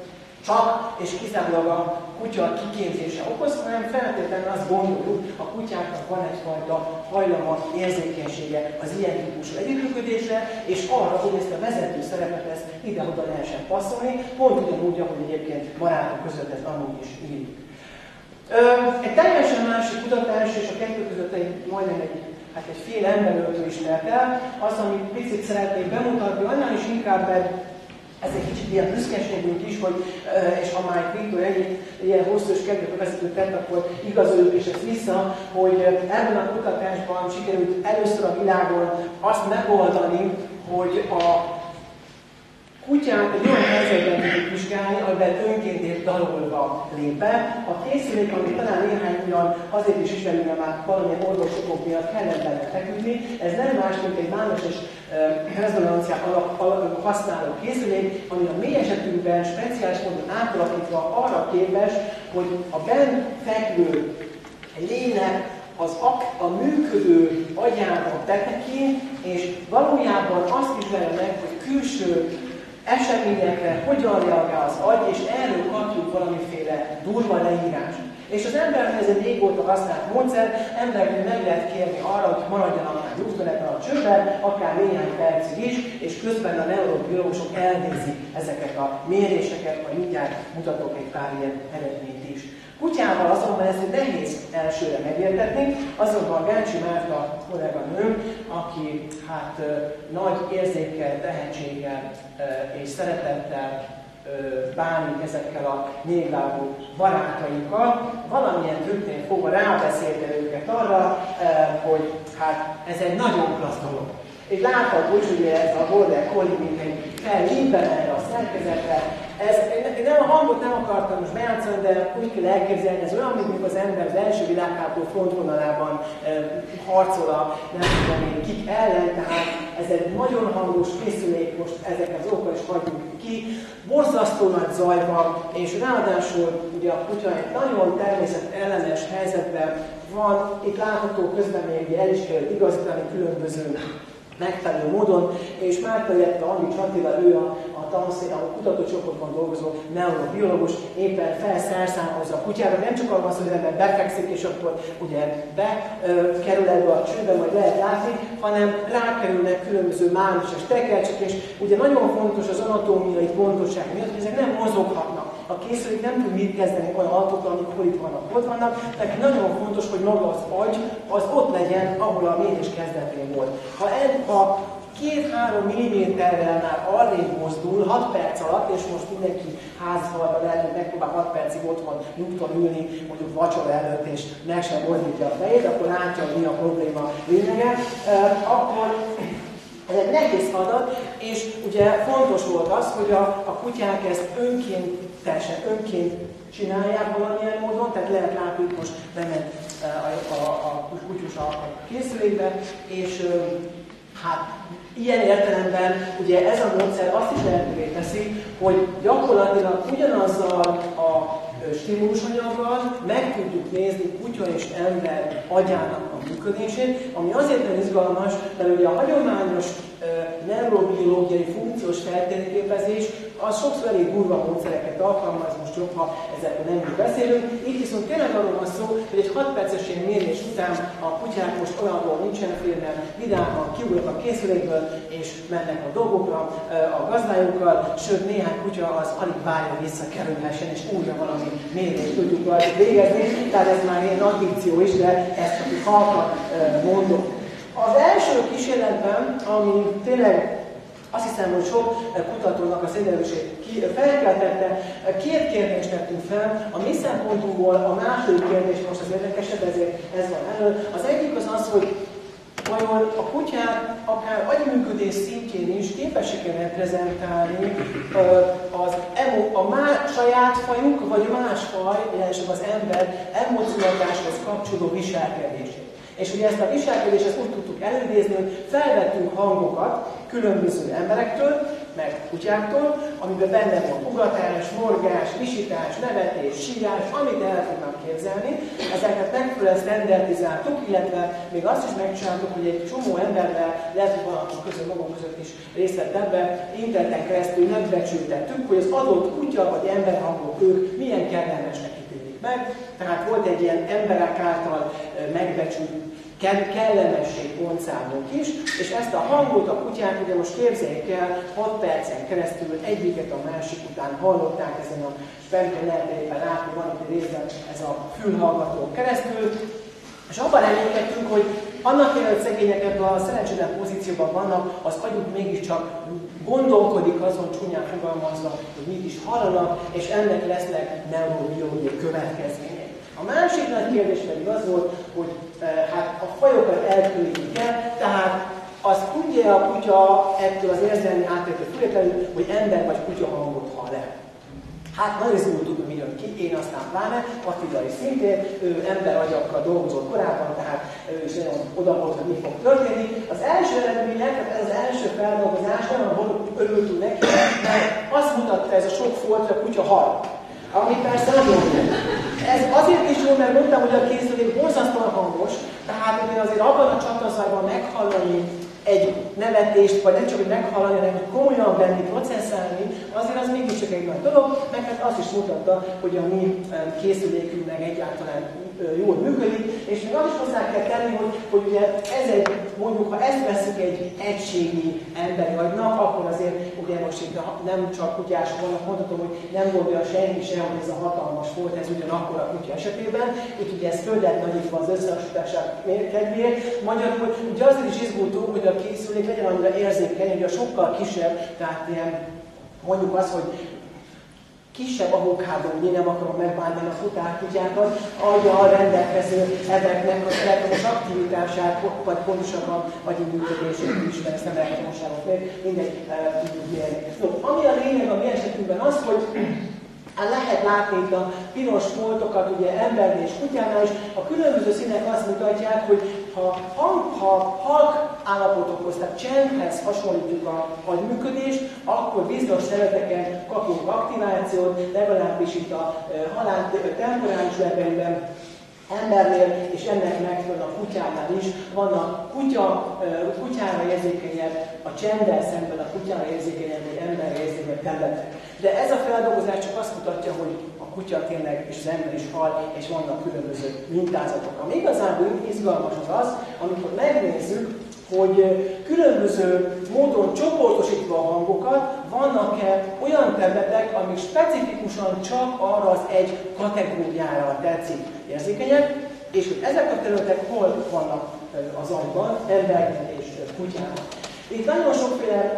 csak és kizárólag a kutya kiképzése okoz, hanem feltétlenül azt gondoljuk, a kutyáknak van egyfajta hajlama, érzékenysége az ilyen típusú együttműködésre, és arra, hogy ezt a vezető szerepet ezt ide-oda lehessen passzolni, pont ugyanúgy, ahogy egyébként barátok között ez amúgy is írjuk. Egy teljesen másik kutatás, és a kettő között egy, majdnem egy, hát egy fél emberöltő ismert el, az, amit picit szeretnék bemutatni, annál is inkább, mert ez egy kicsit ilyen büszkeségünk is, hogy, és ha már Viktor egy ilyen hosszú és kedves vezetőt tett, akkor igazoljuk is ezt vissza, hogy ebben a kutatásban sikerült először a világon azt megoldani, hogy a kutyát egy olyan helyzetben tudjuk vizsgálni, amiben önként dalolva lép be. A készülék, ami talán néhány ugyan azért is ismerünk, mert már valamilyen orvosokok miatt kellett benne feküdni, ez nem más, mint egy mágneses uh, rezonanciát használó készülék, ami a mély esetünkben speciális módon átalakítva arra képes, hogy a benn fekvő lénynek az a, a működő agyába betekint, és valójában azt vizsgálja meg, hogy külső eseményekre hogyan reagál az agy, és erről kapjuk valamiféle durva leírást. És az embernek ez egy régóta használt módszer, embernek meg lehet kérni arra, hogy maradjanak már nyugton ebben a csőben, akár néhány percig is, és közben a neurobiológusok elnézik ezeket a méréseket, majd mindjárt mutatok egy pár ilyen eredményt is. Kutyával azonban ezt nehéz elsőre megértetni, azonban Gáncsi Márta kolléganőm, aki hát nagy érzékkel, tehetséggel és szeretettel bánik ezekkel a névlábú barátainkkal, valamilyen trükknél fogva rábeszélte őket arra, hogy hát ez egy nagyon klassz dolog. És látható is, hogy ez a Border Collie, mint egy felhívben erre a szerkezetre. Ez, én nem a hangot nem akartam most bejátszani, de úgy kell elképzelni, ez olyan, mint az ember az első világháború frontvonalában e, harcol a nem tudom én kik ellen, tehát ez egy nagyon hangos készülék, most ezeket az okkal is hagyjuk ki. Borzasztó nagy zaj van, és ráadásul ugye a kutya egy nagyon természetellenes helyzetben van, itt látható közben még el is kell igazítani különböző megfelelő módon, és Márta, illetve Andics Attila, ő a, a tanszék, a kutatócsoportban dolgozó neurobiológus éppen felszerszámozza a kutyára. Nem csak arról van szó, hogy az ember befekszik, és akkor ugye bekerül ebbe a csőbe, majd lehet látni, hanem rákerülnek különböző mágneses tekercsek, és ugye nagyon fontos az anatómiai pontosság miatt, hogy ezek nem mozoghatnak. A készülék nem tud mit kezdeni olyan adatok, amik hol itt vannak, ott vannak, tehát nagyon fontos, hogy maga az agy az ott legyen, ahol a mérés kezdetén volt. Ha, ha két-három milliméterrel már arrébb mozdul, hat perc alatt, és most mindenki házban lehet, hogy megpróbál hat percig ott van nyugton ülni, mondjuk vacsora előtt, és meg sem mozdítja a fejét, akkor látja, hogy mi a probléma lényege, akkor ez egy nehéz adat, és ugye fontos volt az, hogy a, a kutyák ezt önkéntesen, önként csinálják valamilyen módon, tehát lehet látni, hogy most bement a, a, a kutyus a készülékbe, és hát ilyen értelemben ugye ez a módszer azt is lehetővé teszi, hogy gyakorlatilag ugyanazzal a stimulusanyaggal meg tudjuk nézni kutya és ember agyának a működését, ami azért nem izgalmas, mert ugye a hagyományos uh, neurobiológiai funkciós feltérképezés az sokszor elég durva módszereket alkalmaz, most jobb, ha ezekről nem így beszélünk. Itt viszont tényleg arról van szó, hogy egy hat perces ilyen mérés után a kutyák most olyanról nincsen félben, vidáman kiugrnak a készülékből, és mennek a dolgokra a gazdájukkal, sőt néhány kutya az alig várja visszakerülhessen, és újra valami mérést tudjuk rajta végezni, tehát ez már ilyen addikció is, de ezt csak így halkan mondom. Az első kísérletben, ami tényleg azt hiszem, hogy sok kutatónak a szédelősét felkeltette, két kérdést tettünk fel. A mi szempontunkból a második kérdés most az érdekesebb, ezért ez van elő. Az egyik az az, hogy vajon a kutyák akár agyműködés szintjén is képesek-e reprezentálni az emo, a má, saját fajuk, vagy más faj, illetve az ember emocionalitáshoz kapcsolódó viselkedését. És ugye ezt a viselkedést ezt úgy tudtuk előidézni, hogy felvettünk hangokat különböző emberektől, meg kutyáktól, amiben benne volt ugratás, morgás, visítás, nevetés, sírás, amit el tudnám képzelni. Ezeket megfelelően standardizáltuk, illetve még azt is megcsináltuk, hogy egy csomó emberrel, lehet, hogy valaki közül magunk között is részt vett ebbe, interneten keresztül megbecsültettük, hogy az adott kutya vagy emberhangok ők milyen kellemesnek ítélik meg. Tehát volt egy ilyen emberek által megbecsült kellemesség pontszámunk is, és ezt a hangot a kutyák, ugye most képzeljék el, hat percen keresztül egyiket a másik után hallották ezen a felületen, lehet éppen látni, van itt részben ez a fülhallgatón keresztül, és abban reménykedtünk, hogy annak jelent, hogy szegények ebben a szerencsétlen pozícióban vannak, az agyuk mégiscsak gondolkodik azon, csúnyán fogalmazva, hogy mit is hallanak, és ennek lesznek neurobiológiai következményei. A másik nagy kérdés pedig az volt, hogy e, hát a fajokat elkülönítjük el, tehát az tudja a kutya ettől az érzelmi áttétől függetlenül, hogy ember vagy kutya hangot hall el. Hát nagyon jól tudjuk, mi jön ki, én aztán pláne, Attila is szintén, ő emberagyakkal dolgozott korábban, tehát ő is nagyon oda volt, hogy mi fog történni. Az első eredmények, tehát ez az első feldolgozás, nagyon örültünk neki, mert azt mutatta ez a sok folt, hogy a kutya hall. Ami persze nagyon jó. Ez azért is jó, mert mondtam, hogy a készülék borzasztóan hangos, tehát ugye azért abban a csatlaszájban meghallani egy nevetést, vagy nem csak, hogy meghallani, hanem hogy komolyan venni, processzálni, azért az mégiscsak egy nagy dolog, meg hát azt is mutatta, hogy a mi készülékünknek egyáltalán jól működik, és még azt is hozzá kell tenni, hogy, hogy ugye ez egy, mondjuk, ha ezt veszük egy egységi emberi agynak, akkor azért ugye most itt nem csak kutyások vannak, mondhatom, hogy nem volt olyan senki sem, hogy ez a hatalmas volt, ez ugyanakkor a kutya esetében, úgyhogy ugye ez föl lett nagyítva az összehasonlítását kedvéért. Magyarul, ugye azért is izgultunk, hogy a készülék legyen annyira érzékeny, hogy a sokkal kisebb, tehát ilyen, mondjuk az, hogy kisebb avokádó, ugye nem akarom megbántani a futárkutyákat, aggyal rendelkező ebeknek az elektromos aktivitását, vagy pontosabban agyi működését is, mert ezt nem elektromosságot még, mindegy tudjuk mérni. No, ami a lényeg a mi esetünkben az, hogy hát lehet látni itt a piros foltokat, ugye embernél és kutyánál is, a különböző színek azt mutatják, hogy ha, ha halk állapotokhoz, tehát csendhez hasonlítjuk a agyműködést, akkor bizonyos területeken kapunk aktivációt, legalábbis itt a halál temporális levelben, embernél, és ennek megfelelően a kutyánál is vannak kutya, kutyára érzékenyebb, a csenddel szemben a kutyára érzékenyebb, vagy emberre érzékenyebb területek. De ez a feldolgozás csak azt mutatja, hogy a kutya tényleg, és az ember is hal, és vannak különböző mintázatok. Ami igazából izgalmas az az, amikor megnézzük, hogy különböző módon csoportosítva a hangokat, vannak-e olyan területek, amik specifikusan csak arra az egy kategóriára tetszik érzékenyek, és hogy ezek a területek hol vannak az agyban, emberben és kutyában. Itt nagyon sokféle,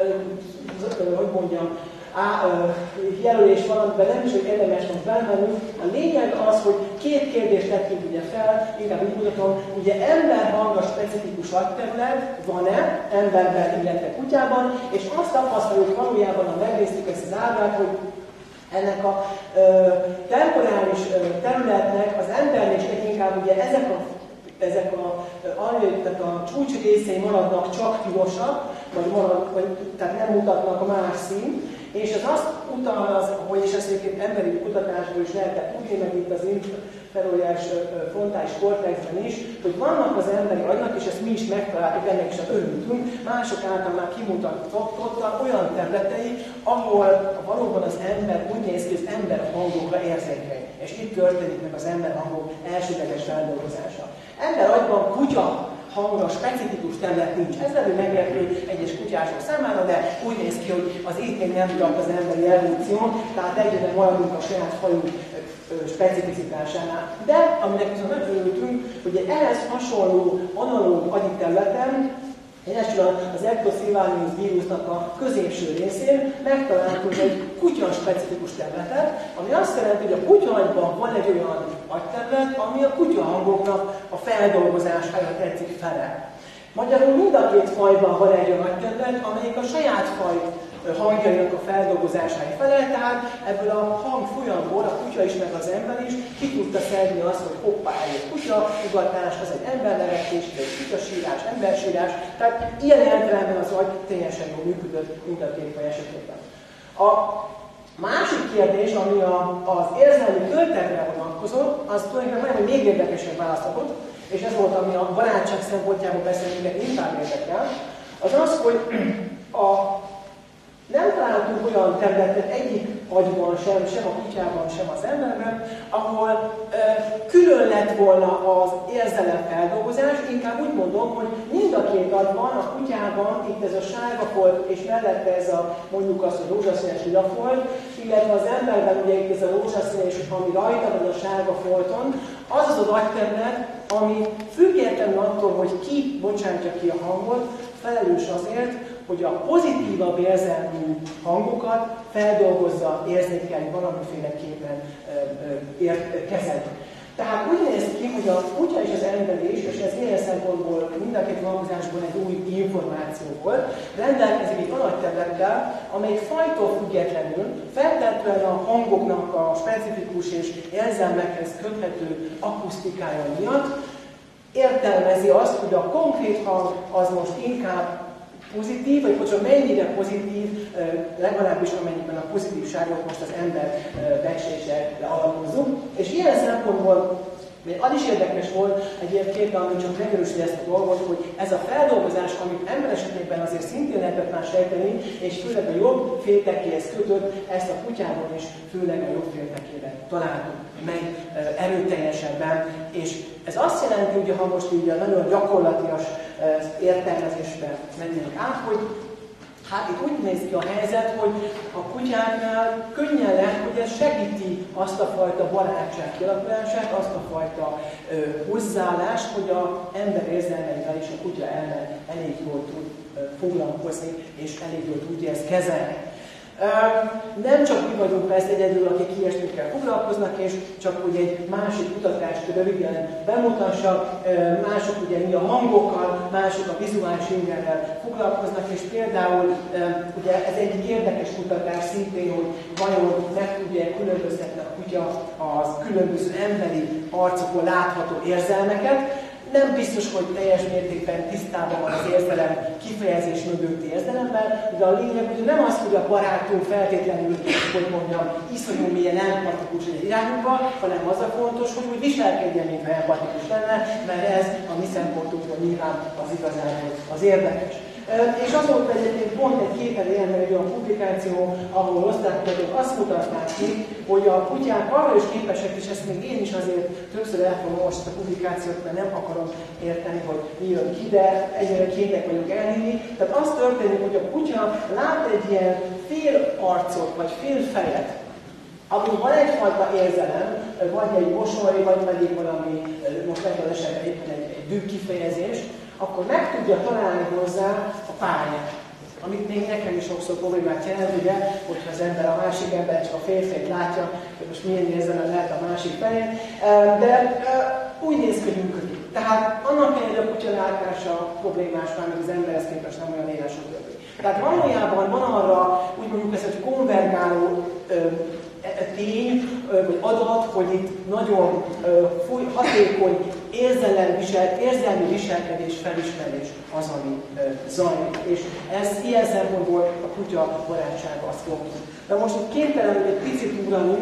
hogy mondjam, Á, jelölés van, amiben nem is, hogy érdemes most belemenni. A lényeg az, hogy két kérdést tettünk ugye fel, inkább így mutatom, ugye emberhang a specifikus agyterület, van-e emberben, illetve kutyában, és azt tapasztaljuk valójában, ha megnéztük ezt az ábrát, hogy ennek a ö, temporális ö, területnek az embernél is inkább ugye ezek a ezek a, tehát a csúcs részei maradnak csak pirosak, vagy, marad, vagy tehát nem mutatnak más szín, és ez azt utalaz, hogy és ezt egyébként emberi kutatásból is lehetett tudni, meg itt az inferioriális frontális kortexben is, hogy vannak az emberi agynak, és ezt mi is megtaláltuk, ennek is örültünk, mások által már kimutatottak olyan területei, ahol valóban az ember úgy néz ki, hogy az ember hangokra érzékeny. És itt történik meg az ember hangok elsődleges feldolgozása. Ember agyban kutya hangra specifikus terület nincs. Ez levő meglepő egyes kutyások számára, de úgy néz ki, hogy az itt még nem tart az emberi evolúción, tehát egyre maradunk a saját fajú specificitásánál. De, aminek viszont nagyon örültünk, hogy ehhez hasonló analóg agyi területen, elsősorban az Ectosilvanius vírusnak a középső részén megtaláltunk egy kutya-specifikus területet, ami azt jelenti, hogy a kutyahagyban van egy olyan agyterület, ami a kutyahangoknak a feldolgozására tetszik fele. Magyarul mind a két fajban van egy olyan agyterület, amelyik a saját faj hangjainak a feldolgozásáig felel, tehát ebből a hangfolyamból a kutya is, meg az ember is ki tudta szedni azt, hogy hoppá, egy kutya ugatás, az egy embernevetés, egy kutyasírás, embersírás, tehát ilyen értelemben az agy teljesen jól működött mind a két faj esetében. A másik kérdés, ami a, az érzelmi töltetre vonatkozott, az tulajdonképpen még érdekesebb választhatott, és ez volt, ami a barátság szempontjából persze minket inkább érdekel, az az, hogy a nem találtunk olyan területet egyik agyban sem, sem a kutyában, sem az emberben, ahol e, külön lett volna az érzelem feldolgozás, inkább úgy mondom, hogy mind a két agyban, a kutyában itt ez a sárga folt, és mellette ez a mondjuk azt, hogy rózsaszínes lila folt, illetve az emberben ugye itt ez a rózsaszínes, ami rajta van a sárga folton, az az az agyterület, ami függetlenül attól, hogy ki bocsátja ki a hangot, felelős azért, hogy a pozitívabb érzelmű hangokat feldolgozza, érzékelni, valamiféleképpen kezelni. Tehát úgy néz ki, hogy a kutya és az ember is, és ez ilyen szempontból mind a két vonatkozásból egy új információ volt, rendelkezik egy agyterülettel, amelyik fajtól függetlenül, feltétlenül a hangoknak a specifikus és érzelmekhez köthető akusztikája miatt értelmezi azt, hogy a konkrét hang az most inkább pozitív, vagy pontosan mennyire pozitív, legalábbis amennyiben a pozitívságot most az ember becslésre alapozunk. És ilyen szempontból még az is érdekes volt egyébként, ami csak megerősíti ezt a dolgot, hogy ez a feldolgozás, amit ember esetében azért szintén lehetett már sejteni, és főleg a jobb féltekéhez kötött, ezt a kutyában is főleg a jobb féltekére találtuk meg erőteljesebben. És ez azt jelenti, hogy ha most így a nagyon gyakorlatias értelmezésben menjünk át, hogy hát itt úgy néz ki a helyzet, hogy a kutyáknál könnyen lehet, hogy ez segíti azt a fajta barátság kialakulását, azt a fajta ö, hozzáállást, hogy az ember érzelmeivel és a kutya ellen elég jól tud ö, foglalkozni, és elég jól tudja ezt kezelni. Nem csak mi vagyunk persze egyedül, akik ilyesmikkel foglalkoznak, és csak hogy egy másik kutatást röviden bemutassa, mások ugye mi a hangokkal, mások a vizuális ingerrel foglalkoznak, és például ugye ez egy érdekes kutatás szintén, hogy vajon meg tudja különböztetni a kutya az különböző emberi arcokon látható érzelmeket. Nem biztos, hogy teljes mértékben tisztában van az érzelem kifejezés mögötti érzelemmel, de a lényeg, hogy nem az, hogy a barátunk feltétlenül, hogy mondjam, iszonyú milyen empatikus egy irányunkba, hanem az a fontos, hogy úgy viselkedjen, mintha empatikus lenne, mert ez a mi szempontunkból nyilván az igazából az érdekes. És azóta egyébként pont egy képen élve egy olyan publikáció, ahol osztályoknak azt mutatták ki, hogy a kutyák arra is képesek, és ezt még én is azért többször el fogom olvasni a publikációt, mert nem akarom érteni, hogy mi jön ki, de egyre képek vagyunk elhinni. Tehát az történik, hogy a kutya lát egy ilyen fél arcot, vagy fél fejet, abban van egyfajta érzelem, vagy egy mosoly, vagy pedig valami, most ebben esetben éppen egy, egy dű kifejezés, akkor meg tudja találni hozzá a pályát. Amit még nekem is sokszor problémát jelent, ugye, hogyha az ember a másik ember csak a férfét látja, hogy most milyen érzelem lehet a másik fején, de úgy néz ki, hogy működik. Tehát annak ellenére a kutya látása problémás, már az emberhez képest nem olyan éles a többi. Tehát valójában van arra, úgy mondjuk ez egy konvergáló tény, vagy adat, hogy itt nagyon hatékony érzelemvisel, érzelmi viselkedés, felismerés az, ami zajlik. És ez ilyen szempontból a kutya barátsága azt fontos. De most itt képtelen, hogy egy picit ugrani,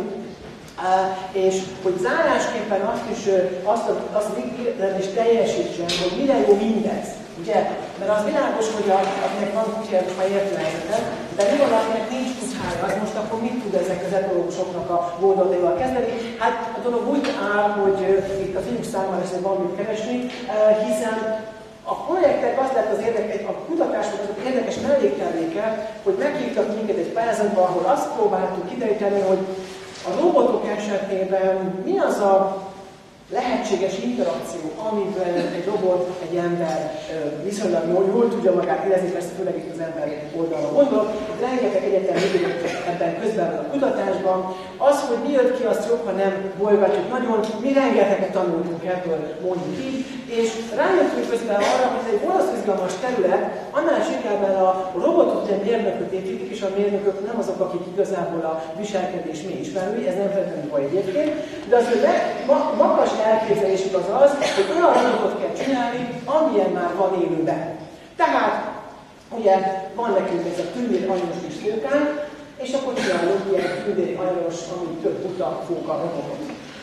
és hogy zárásképpen azt is, azt, azt is teljesítsen, hogy mire jó mindez. Ugye? Mert az világos, hogy a, akinek van kutyája, már értő helyzetet, de mi van, akinek nincs kutyája, az most akkor mit tud ezek az etológusoknak a gondolataival kezdeni? Hát a dolog úgy áll, hogy itt a fiúk számára ezt van mit keresni, hiszen a projektek az lett az érdekes, a kutatások azok érdekes mellékterméke, hogy meghívtak minket egy pályázatba, ahol azt próbáltuk kideríteni, hogy a robotok esetében mi az a lehetséges interakció, amiből egy robot, egy ember viszonylag jól, jól tudja magát érezni, persze főleg itt az ember oldalon gondolok. Rengeteg egyetem működött ebben közben a kutatásban, az, hogy mi jött ki, azt sokkal nem bolygatjuk nagyon, mi rengeteget tanultunk ebből, mondjuk így, és rájöttünk közben arra, hogy ez egy olasz izgalmas terület, annál is inkább a robotok ugye mérnököt építik, és a mérnökök nem azok, akik igazából a viselkedés mély ismerői, ez nem feltétlenül baj egyébként, de az ő ma, magas elképzelésük az az, hogy olyan robotot kell csinálni, amilyen már van élőben. Tehát, ugye van nekünk ez a tündér anyos kis fókánk, és akkor csinálunk ilyen tündér anyos, ami több uta fóka robotot.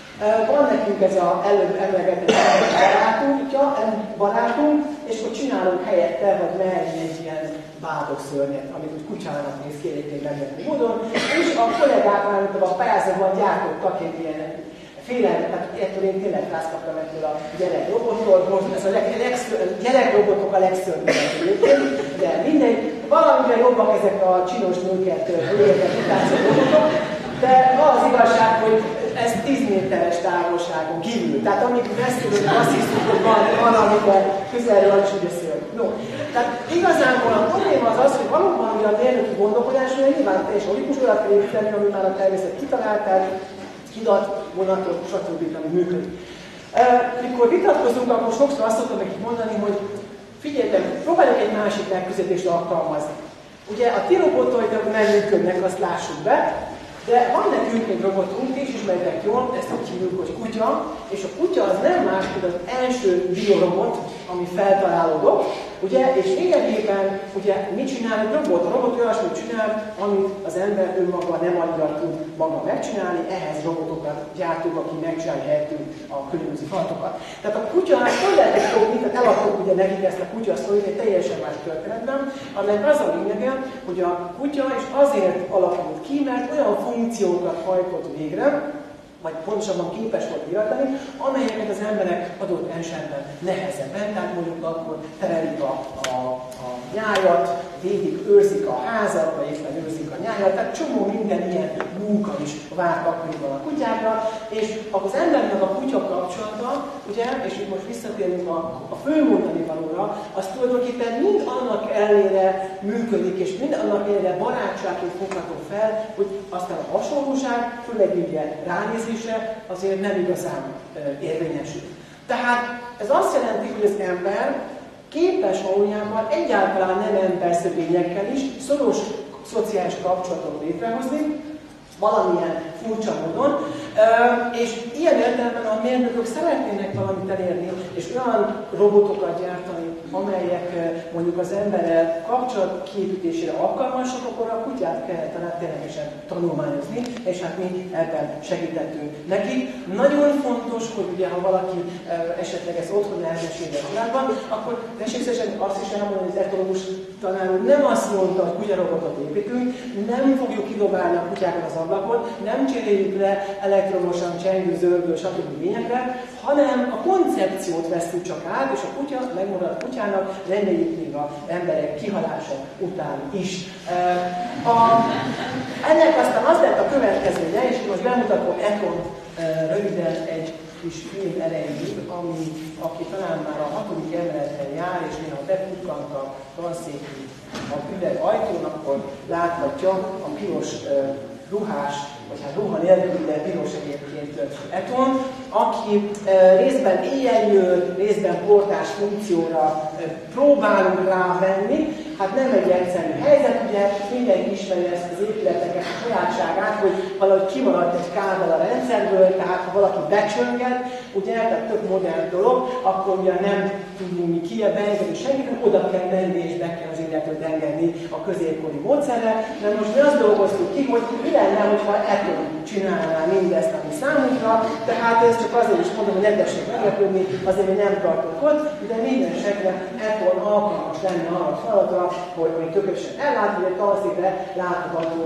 Van nekünk ez az előbb emlegetett barátunk, barátunk, és akkor csinálunk helyette, vagy mellé egy ilyen bádogszörnyet, amit úgy kutyának néz ki egy meglepő módon, és a kollégák már a pályázatban gyártottak egy ilyen félelmet, tehát ettől én tényleg rászkaptam ettől a gyerekrobottól, ez a leg, legször, gyerekrobotok a legszörnyűek, de mindegy, valamivel jobbak ezek a csinos nőket értek utánzó robotok, de az igazság, hogy ez tíz méteres távolságon kívül. Tehát amíg beszélünk, azt hiszünk, hogy van, van amiben közelről a csúgyaszörny. No. Tehát igazából a probléma az az, hogy valóban a mérnöki gondolkodás, hogy nyilván teljes olikus olyat kell építeni, ami már a természet kitalálták, hidat, vonatot, stb. Ami működik. E, mikor vitatkozunk, akkor sokszor azt szoktam nekik mondani, hogy figyeljetek, próbáljuk egy másik megközelítést alkalmazni. Ugye a ti robotok nem működnek, azt lássuk be, de van nekünk egy robotunk, és ismertek jól, ezt úgy hívjuk, hogy kutya, és a kutya az nem más, mint az első biorobot, ami feltalálódott, ugye, és lényegében, ugye, mit csinál egy robot? A robot olyasmit csinál, amit az ember önmaga nem annyira tud maga megcsinálni, ehhez robotokat gyártunk, aki megcsinálja helyettünk a különböző feladatokat. Tehát a kutyának hogy lehet fogni, tehát eladtuk ugye nekik ezt a kutya sztorit egy teljesen más történetben, amelynek az a lényege, hogy a kutya is azért alakult ki, mert olyan funkciókat hajtott végre, vagy pontosabban képes volt véletlenül, amelyeket az emberek adott esetben nehezebben, tehát mondjuk akkor terelik a, a, a nyájat, védik, őrzik a házat, vagy éppen őrzik a nyájat, tehát csomó minden ilyen munka is várt akkoriban a kutyákra, és az embernek a kutya kapcsolata, ugye, és itt most visszatérünk a, a fő mondani valóra, az tulajdonképpen mind annak ellenére működik, és mind annak ellenére barátságként fogható fel, hogy aztán a hasonlóság, főleg ugye ránézésre azért nem igazán e, érvényesül. Tehát ez azt jelenti, hogy az ember képes valójában egyáltalán nem emberszövényekkel is szoros szociális kapcsolatot létrehozni, valamilyen furcsa módon, és ilyen értelemben a mérnökök szeretnének valamit elérni, és olyan robotokat gyártani, amelyek mondjuk az emberrel kapcsolat kiépítésére alkalmasak, akkor a kutyát kell talán ténylegesen tanulmányozni, és hát mi ebben segítettünk neki. Nagyon fontos, hogy ugye ha valaki esetleg ezt otthon elmeséli a családban, akkor tessék szépen azt is elmondani, hogy az etológus tanár úr nem azt mondta, hogy kutyarobotot építünk, nem fogjuk kidobálni a kutyákat az ablakon, nem cseréljük le elektromosan csengő, zöldő, stb. Lényekre, hanem a koncepciót vesztük csak át, és a kutya, a megmaradt kutyának reméljük még az emberek kihalása után is. A, ennek aztán az lett a következője, és most bemutatom Eton röviden egy kis film erejéig, ami, aki talán már a hatodik emeleten jár, és néha befutkant a tanszéki a üveg ajtón, akkor láthatja a piros ruhás, vagy hát ruha nélkül, de piros egyébként Eton, aki e, részben éjjel jön, részben portás funkcióra e, próbálunk rávenni. Hát nem egy egyszerű helyzet, ugye mindenki ismeri ezt az épületeket a sajátságát, hogy valahogy kimaradt egy kábel a rendszerből, tehát ha valaki becsönget, ugye, tehát tök modern dolog, akkor ugye nem tudunk mi ki beengedni senkit, oda kell menni és be kell az illetőt engedni a középkori módszerrel. De most mi azt dolgoztuk ki, hogy mi lenne, hogyha Eton csinálná mindezt, ami számunkra, tehát ez csak azért is mondom, hogy ne tessék meglepődni, azért mi nem tartunk ott, de minden esetre Eton alkalmas lenne arra a feladatra, hogy, hogy tökéletesen ellát, hogy egy tanszékre látogató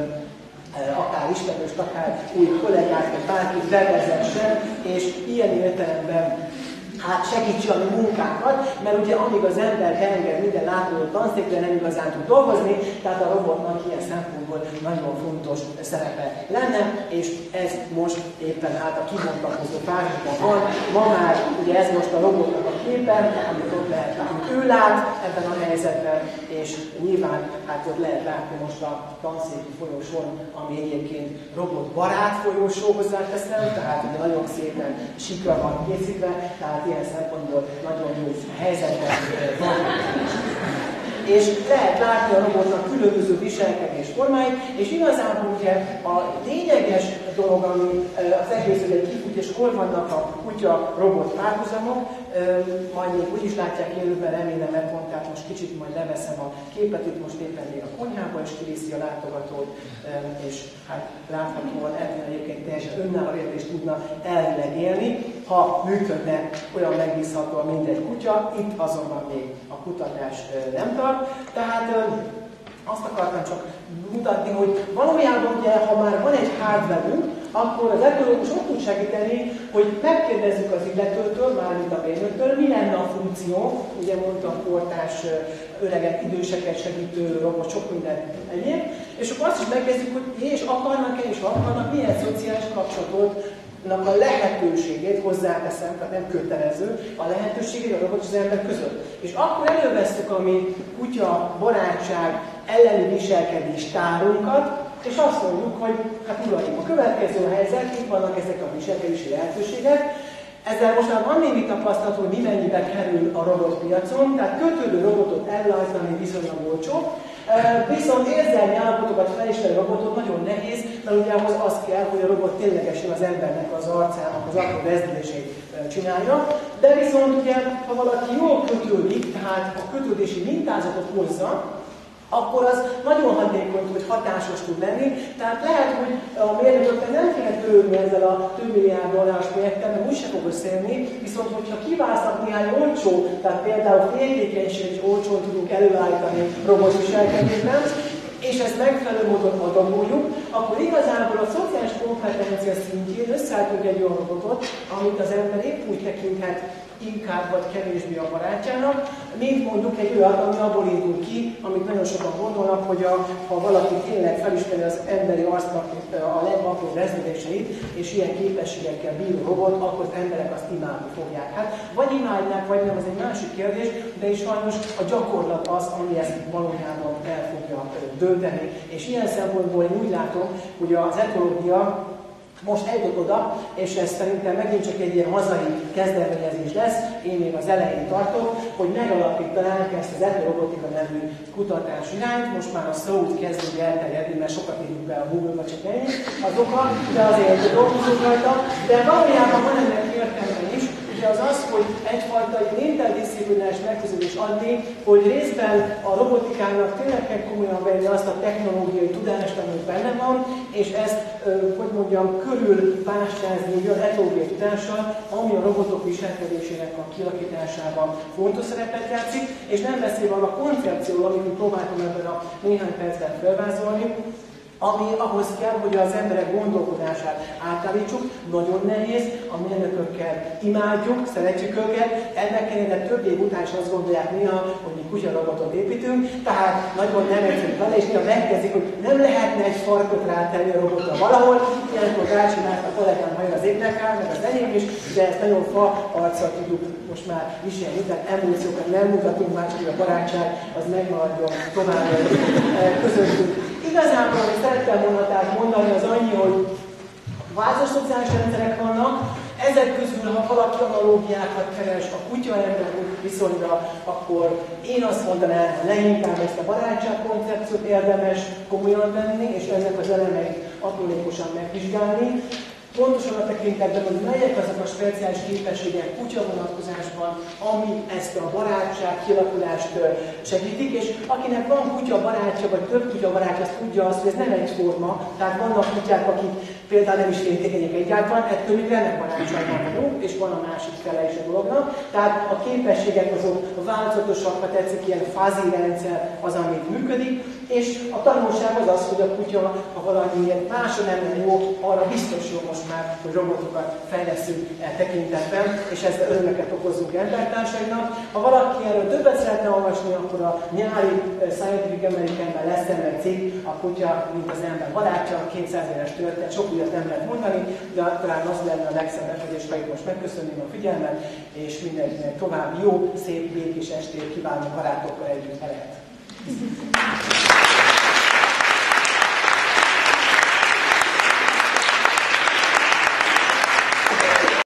akár ismerőst, akár új kollégát, vagy bárkit bevezessen, és ilyen értelemben hát segítse a mi munkánkat, mert ugye amíg az ember beenged minden látogató tanszékre, nem igazán tud dolgozni, tehát a robotnak ilyen szempontból nagyon fontos szerepe lenne, és ez most éppen hát a kibontakozó fázisban van. Ma már ugye ez most a robotnak a képen, amit ott lehet látni ő lát ebben a helyzetben, és nyilván hát ott lehet látni most a tanszéki folyosón, ami egyébként robotbarát folyosó, hozzáteszem, tehát ugye nagyon szépen sikra van készítve, tehát ilyen szempontból nagyon jó helyzetben van. És lehet látni a robotnak különböző viselkedés formái, és igazából ugye a lényeges dolog, ami az egész, hogy egy kifut, és hol vannak a kutya-robot párhuzamok, majd még úgy is látják élőben, remélem, mert pont, tehát most kicsit majd leveszem a képet, itt most éppen még a konyhába is kiviszi a látogatót, és hát láthatóan ebben egyébként teljesen önálló is tudna elvileg élni, ha működne olyan megbízhatóan mindegy kutya, itt azonban még a kutatás nem tart. Tehát azt akartam csak mutatni, hogy valójában ugye, ha már van egy hardware-ünk, akkor az etológus ott tud segíteni, hogy megkérdezzük az illetőtől, mármint a mérnöktől, mi lenne a funkció, ugye mondtam, portás, öreget, időseket segítő robot, sok minden egyéb, és akkor azt is megkérdezzük, hogy és akarnak-e, és akarnak, milyen szociális kapcsolatot, a lehetőségét hozzáteszem, tehát nem kötelező, a lehetőségét a robot és az ember között. És akkor elővesztük a mi kutya, barátság, elleni viselkedés tárunkat, és azt mondjuk, hogy hát uraim, a következő helyzet, itt vannak ezek a viselkedési lehetőségek. Ezzel most már van némi tapasztalat, hogy mi mennyibe kerül a robotpiacon, tehát kötődő robotot ellájtani viszonylag olcsó, viszont érzelmi állapotokat felismerő robotot nagyon nehéz, mert ugye ahhoz az kell, hogy a robot ténylegesen az embernek az arcának az apró rezdülését csinálja, de viszont ugye, ha valaki jól kötődik, tehát a kötődési mintázatot hozza, akkor az nagyon hatékony, hogy hatásos tud lenni. Tehát lehet, hogy a mérnököknek nem kéne törődni ezzel a több milliárd dolláros projekttel, mert úgyse fog összejönni, viszont hogyha kiválasztnak néhány olcsó, tehát például féltékenység is olcsón tudunk előállítani robotviselkedésben, és ezt megfelelő módon adagoljuk, akkor igazából a szociális kompetencia szintjén összeálltunk egy olyan robotot, amit az ember épp úgy tekinthet inkább vagy kevésbé a barátjának, mint mondjuk egy olyat, ami abból indul ki, amit nagyon sokan gondolnak, hogy a, ha valaki tényleg felismeri az emberi arcnak a legapróbb rezdüléseit, és ilyen képességekkel bíró robot, akkor az emberek azt imádni fogják. Hát vagy imádják, vagy nem, az egy másik kérdés, de is sajnos a gyakorlat az, ami ezt valójában el fogja dönteni. És ilyen szempontból én úgy látom, hogy az etológia most eljutott oda, és ez szerintem megint csak egy ilyen hazai kezdeményezés lesz, én még az elején tartok, hogy megalapítanánk ezt az etorobotika nevű kutatás irányt. Most már a szót kezdünk elterjedni, mert sokat írjuk be a Google-ba, csak ennyi az oka, de azért dolgozunk rajta. De valójában van ennek értelme is, ugye az az, hogy egyfajta interdisziplináris megközelítés adni, hogy részben a robotikának tényleg kell komolyan venni azt a technológiai tudást, ami benne van, és ezt, hogy mondjam, körül pástyázni olyan etológiai tudással, ami a robotok viselkedésének a kialakításában fontos szerepet játszik, és nem beszélve a koncepcióról, amit próbáltam ebben a néhány percben felvázolni, ami ahhoz kell, hogy az emberek gondolkodását átállítsuk, nagyon nehéz, a mérnökökkel imádjuk, szeretjük őket, ennek ellenére több év után is azt gondolják néha, hogy mi kutyarobotot építünk, tehát nagyon nem egyszerű vele, és néha megkezdik, hogy nem lehetne egy farkot rátenni a robotra valahol, ilyenkor rácsinált a kollégám hajra az énekkel, meg az enyém is, de ezt nagyon fa arccal tudjuk most már viselni, tehát emóciókat nem mutatunk már, csak a barátság az megmaradjon tovább közöttünk. Igazából, amit szerettem volna tehát mondani, az annyi, hogy változó szociális rendszerek vannak, ezek közül, ha valaki analógiákat keres a kutya-ember viszonyra, akkor én azt mondanám, hogy leginkább ezt a barátság koncepciót érdemes komolyan venni, és ennek az elemeit aprólékosan megvizsgálni. Pontosan a tekintetben, hogy melyek azok a speciális képességek kutya vonatkozásban, ami ezt a barátság kialakulást segítik, és akinek van kutya barátja, vagy több kutya barátja, az tudja azt, hogy ez nem egyforma. Tehát vannak kutyák, akik például nem is féltékenyek egyáltalán, ettől még remek barátságban vagyunk, és van a másik fele is a dolognak. Tehát a képességek azok változatosak, ha tetszik, ilyen fázi rendszer az, amit működik, és a tanulság az az, hogy a kutya, ha valamiért másra nem lenne jó, arra biztos jó most már, hogy robotokat fejleszünk el tekintetben, és ezzel örömeket okozunk embertársainak. Ha valaki erről többet szeretne olvasni, akkor a nyári Scientific Americanben lesz egy cikk, a kutya, mint az ember barátja, kétszáz éves történet, sok újat többet nem lehet mondani, de talán az lenne a legszebb befejezés, ha itt most megköszönném a figyelmet, és mindenkinek további jó, szép, békés estét kívánok barátokkal együtt lehet.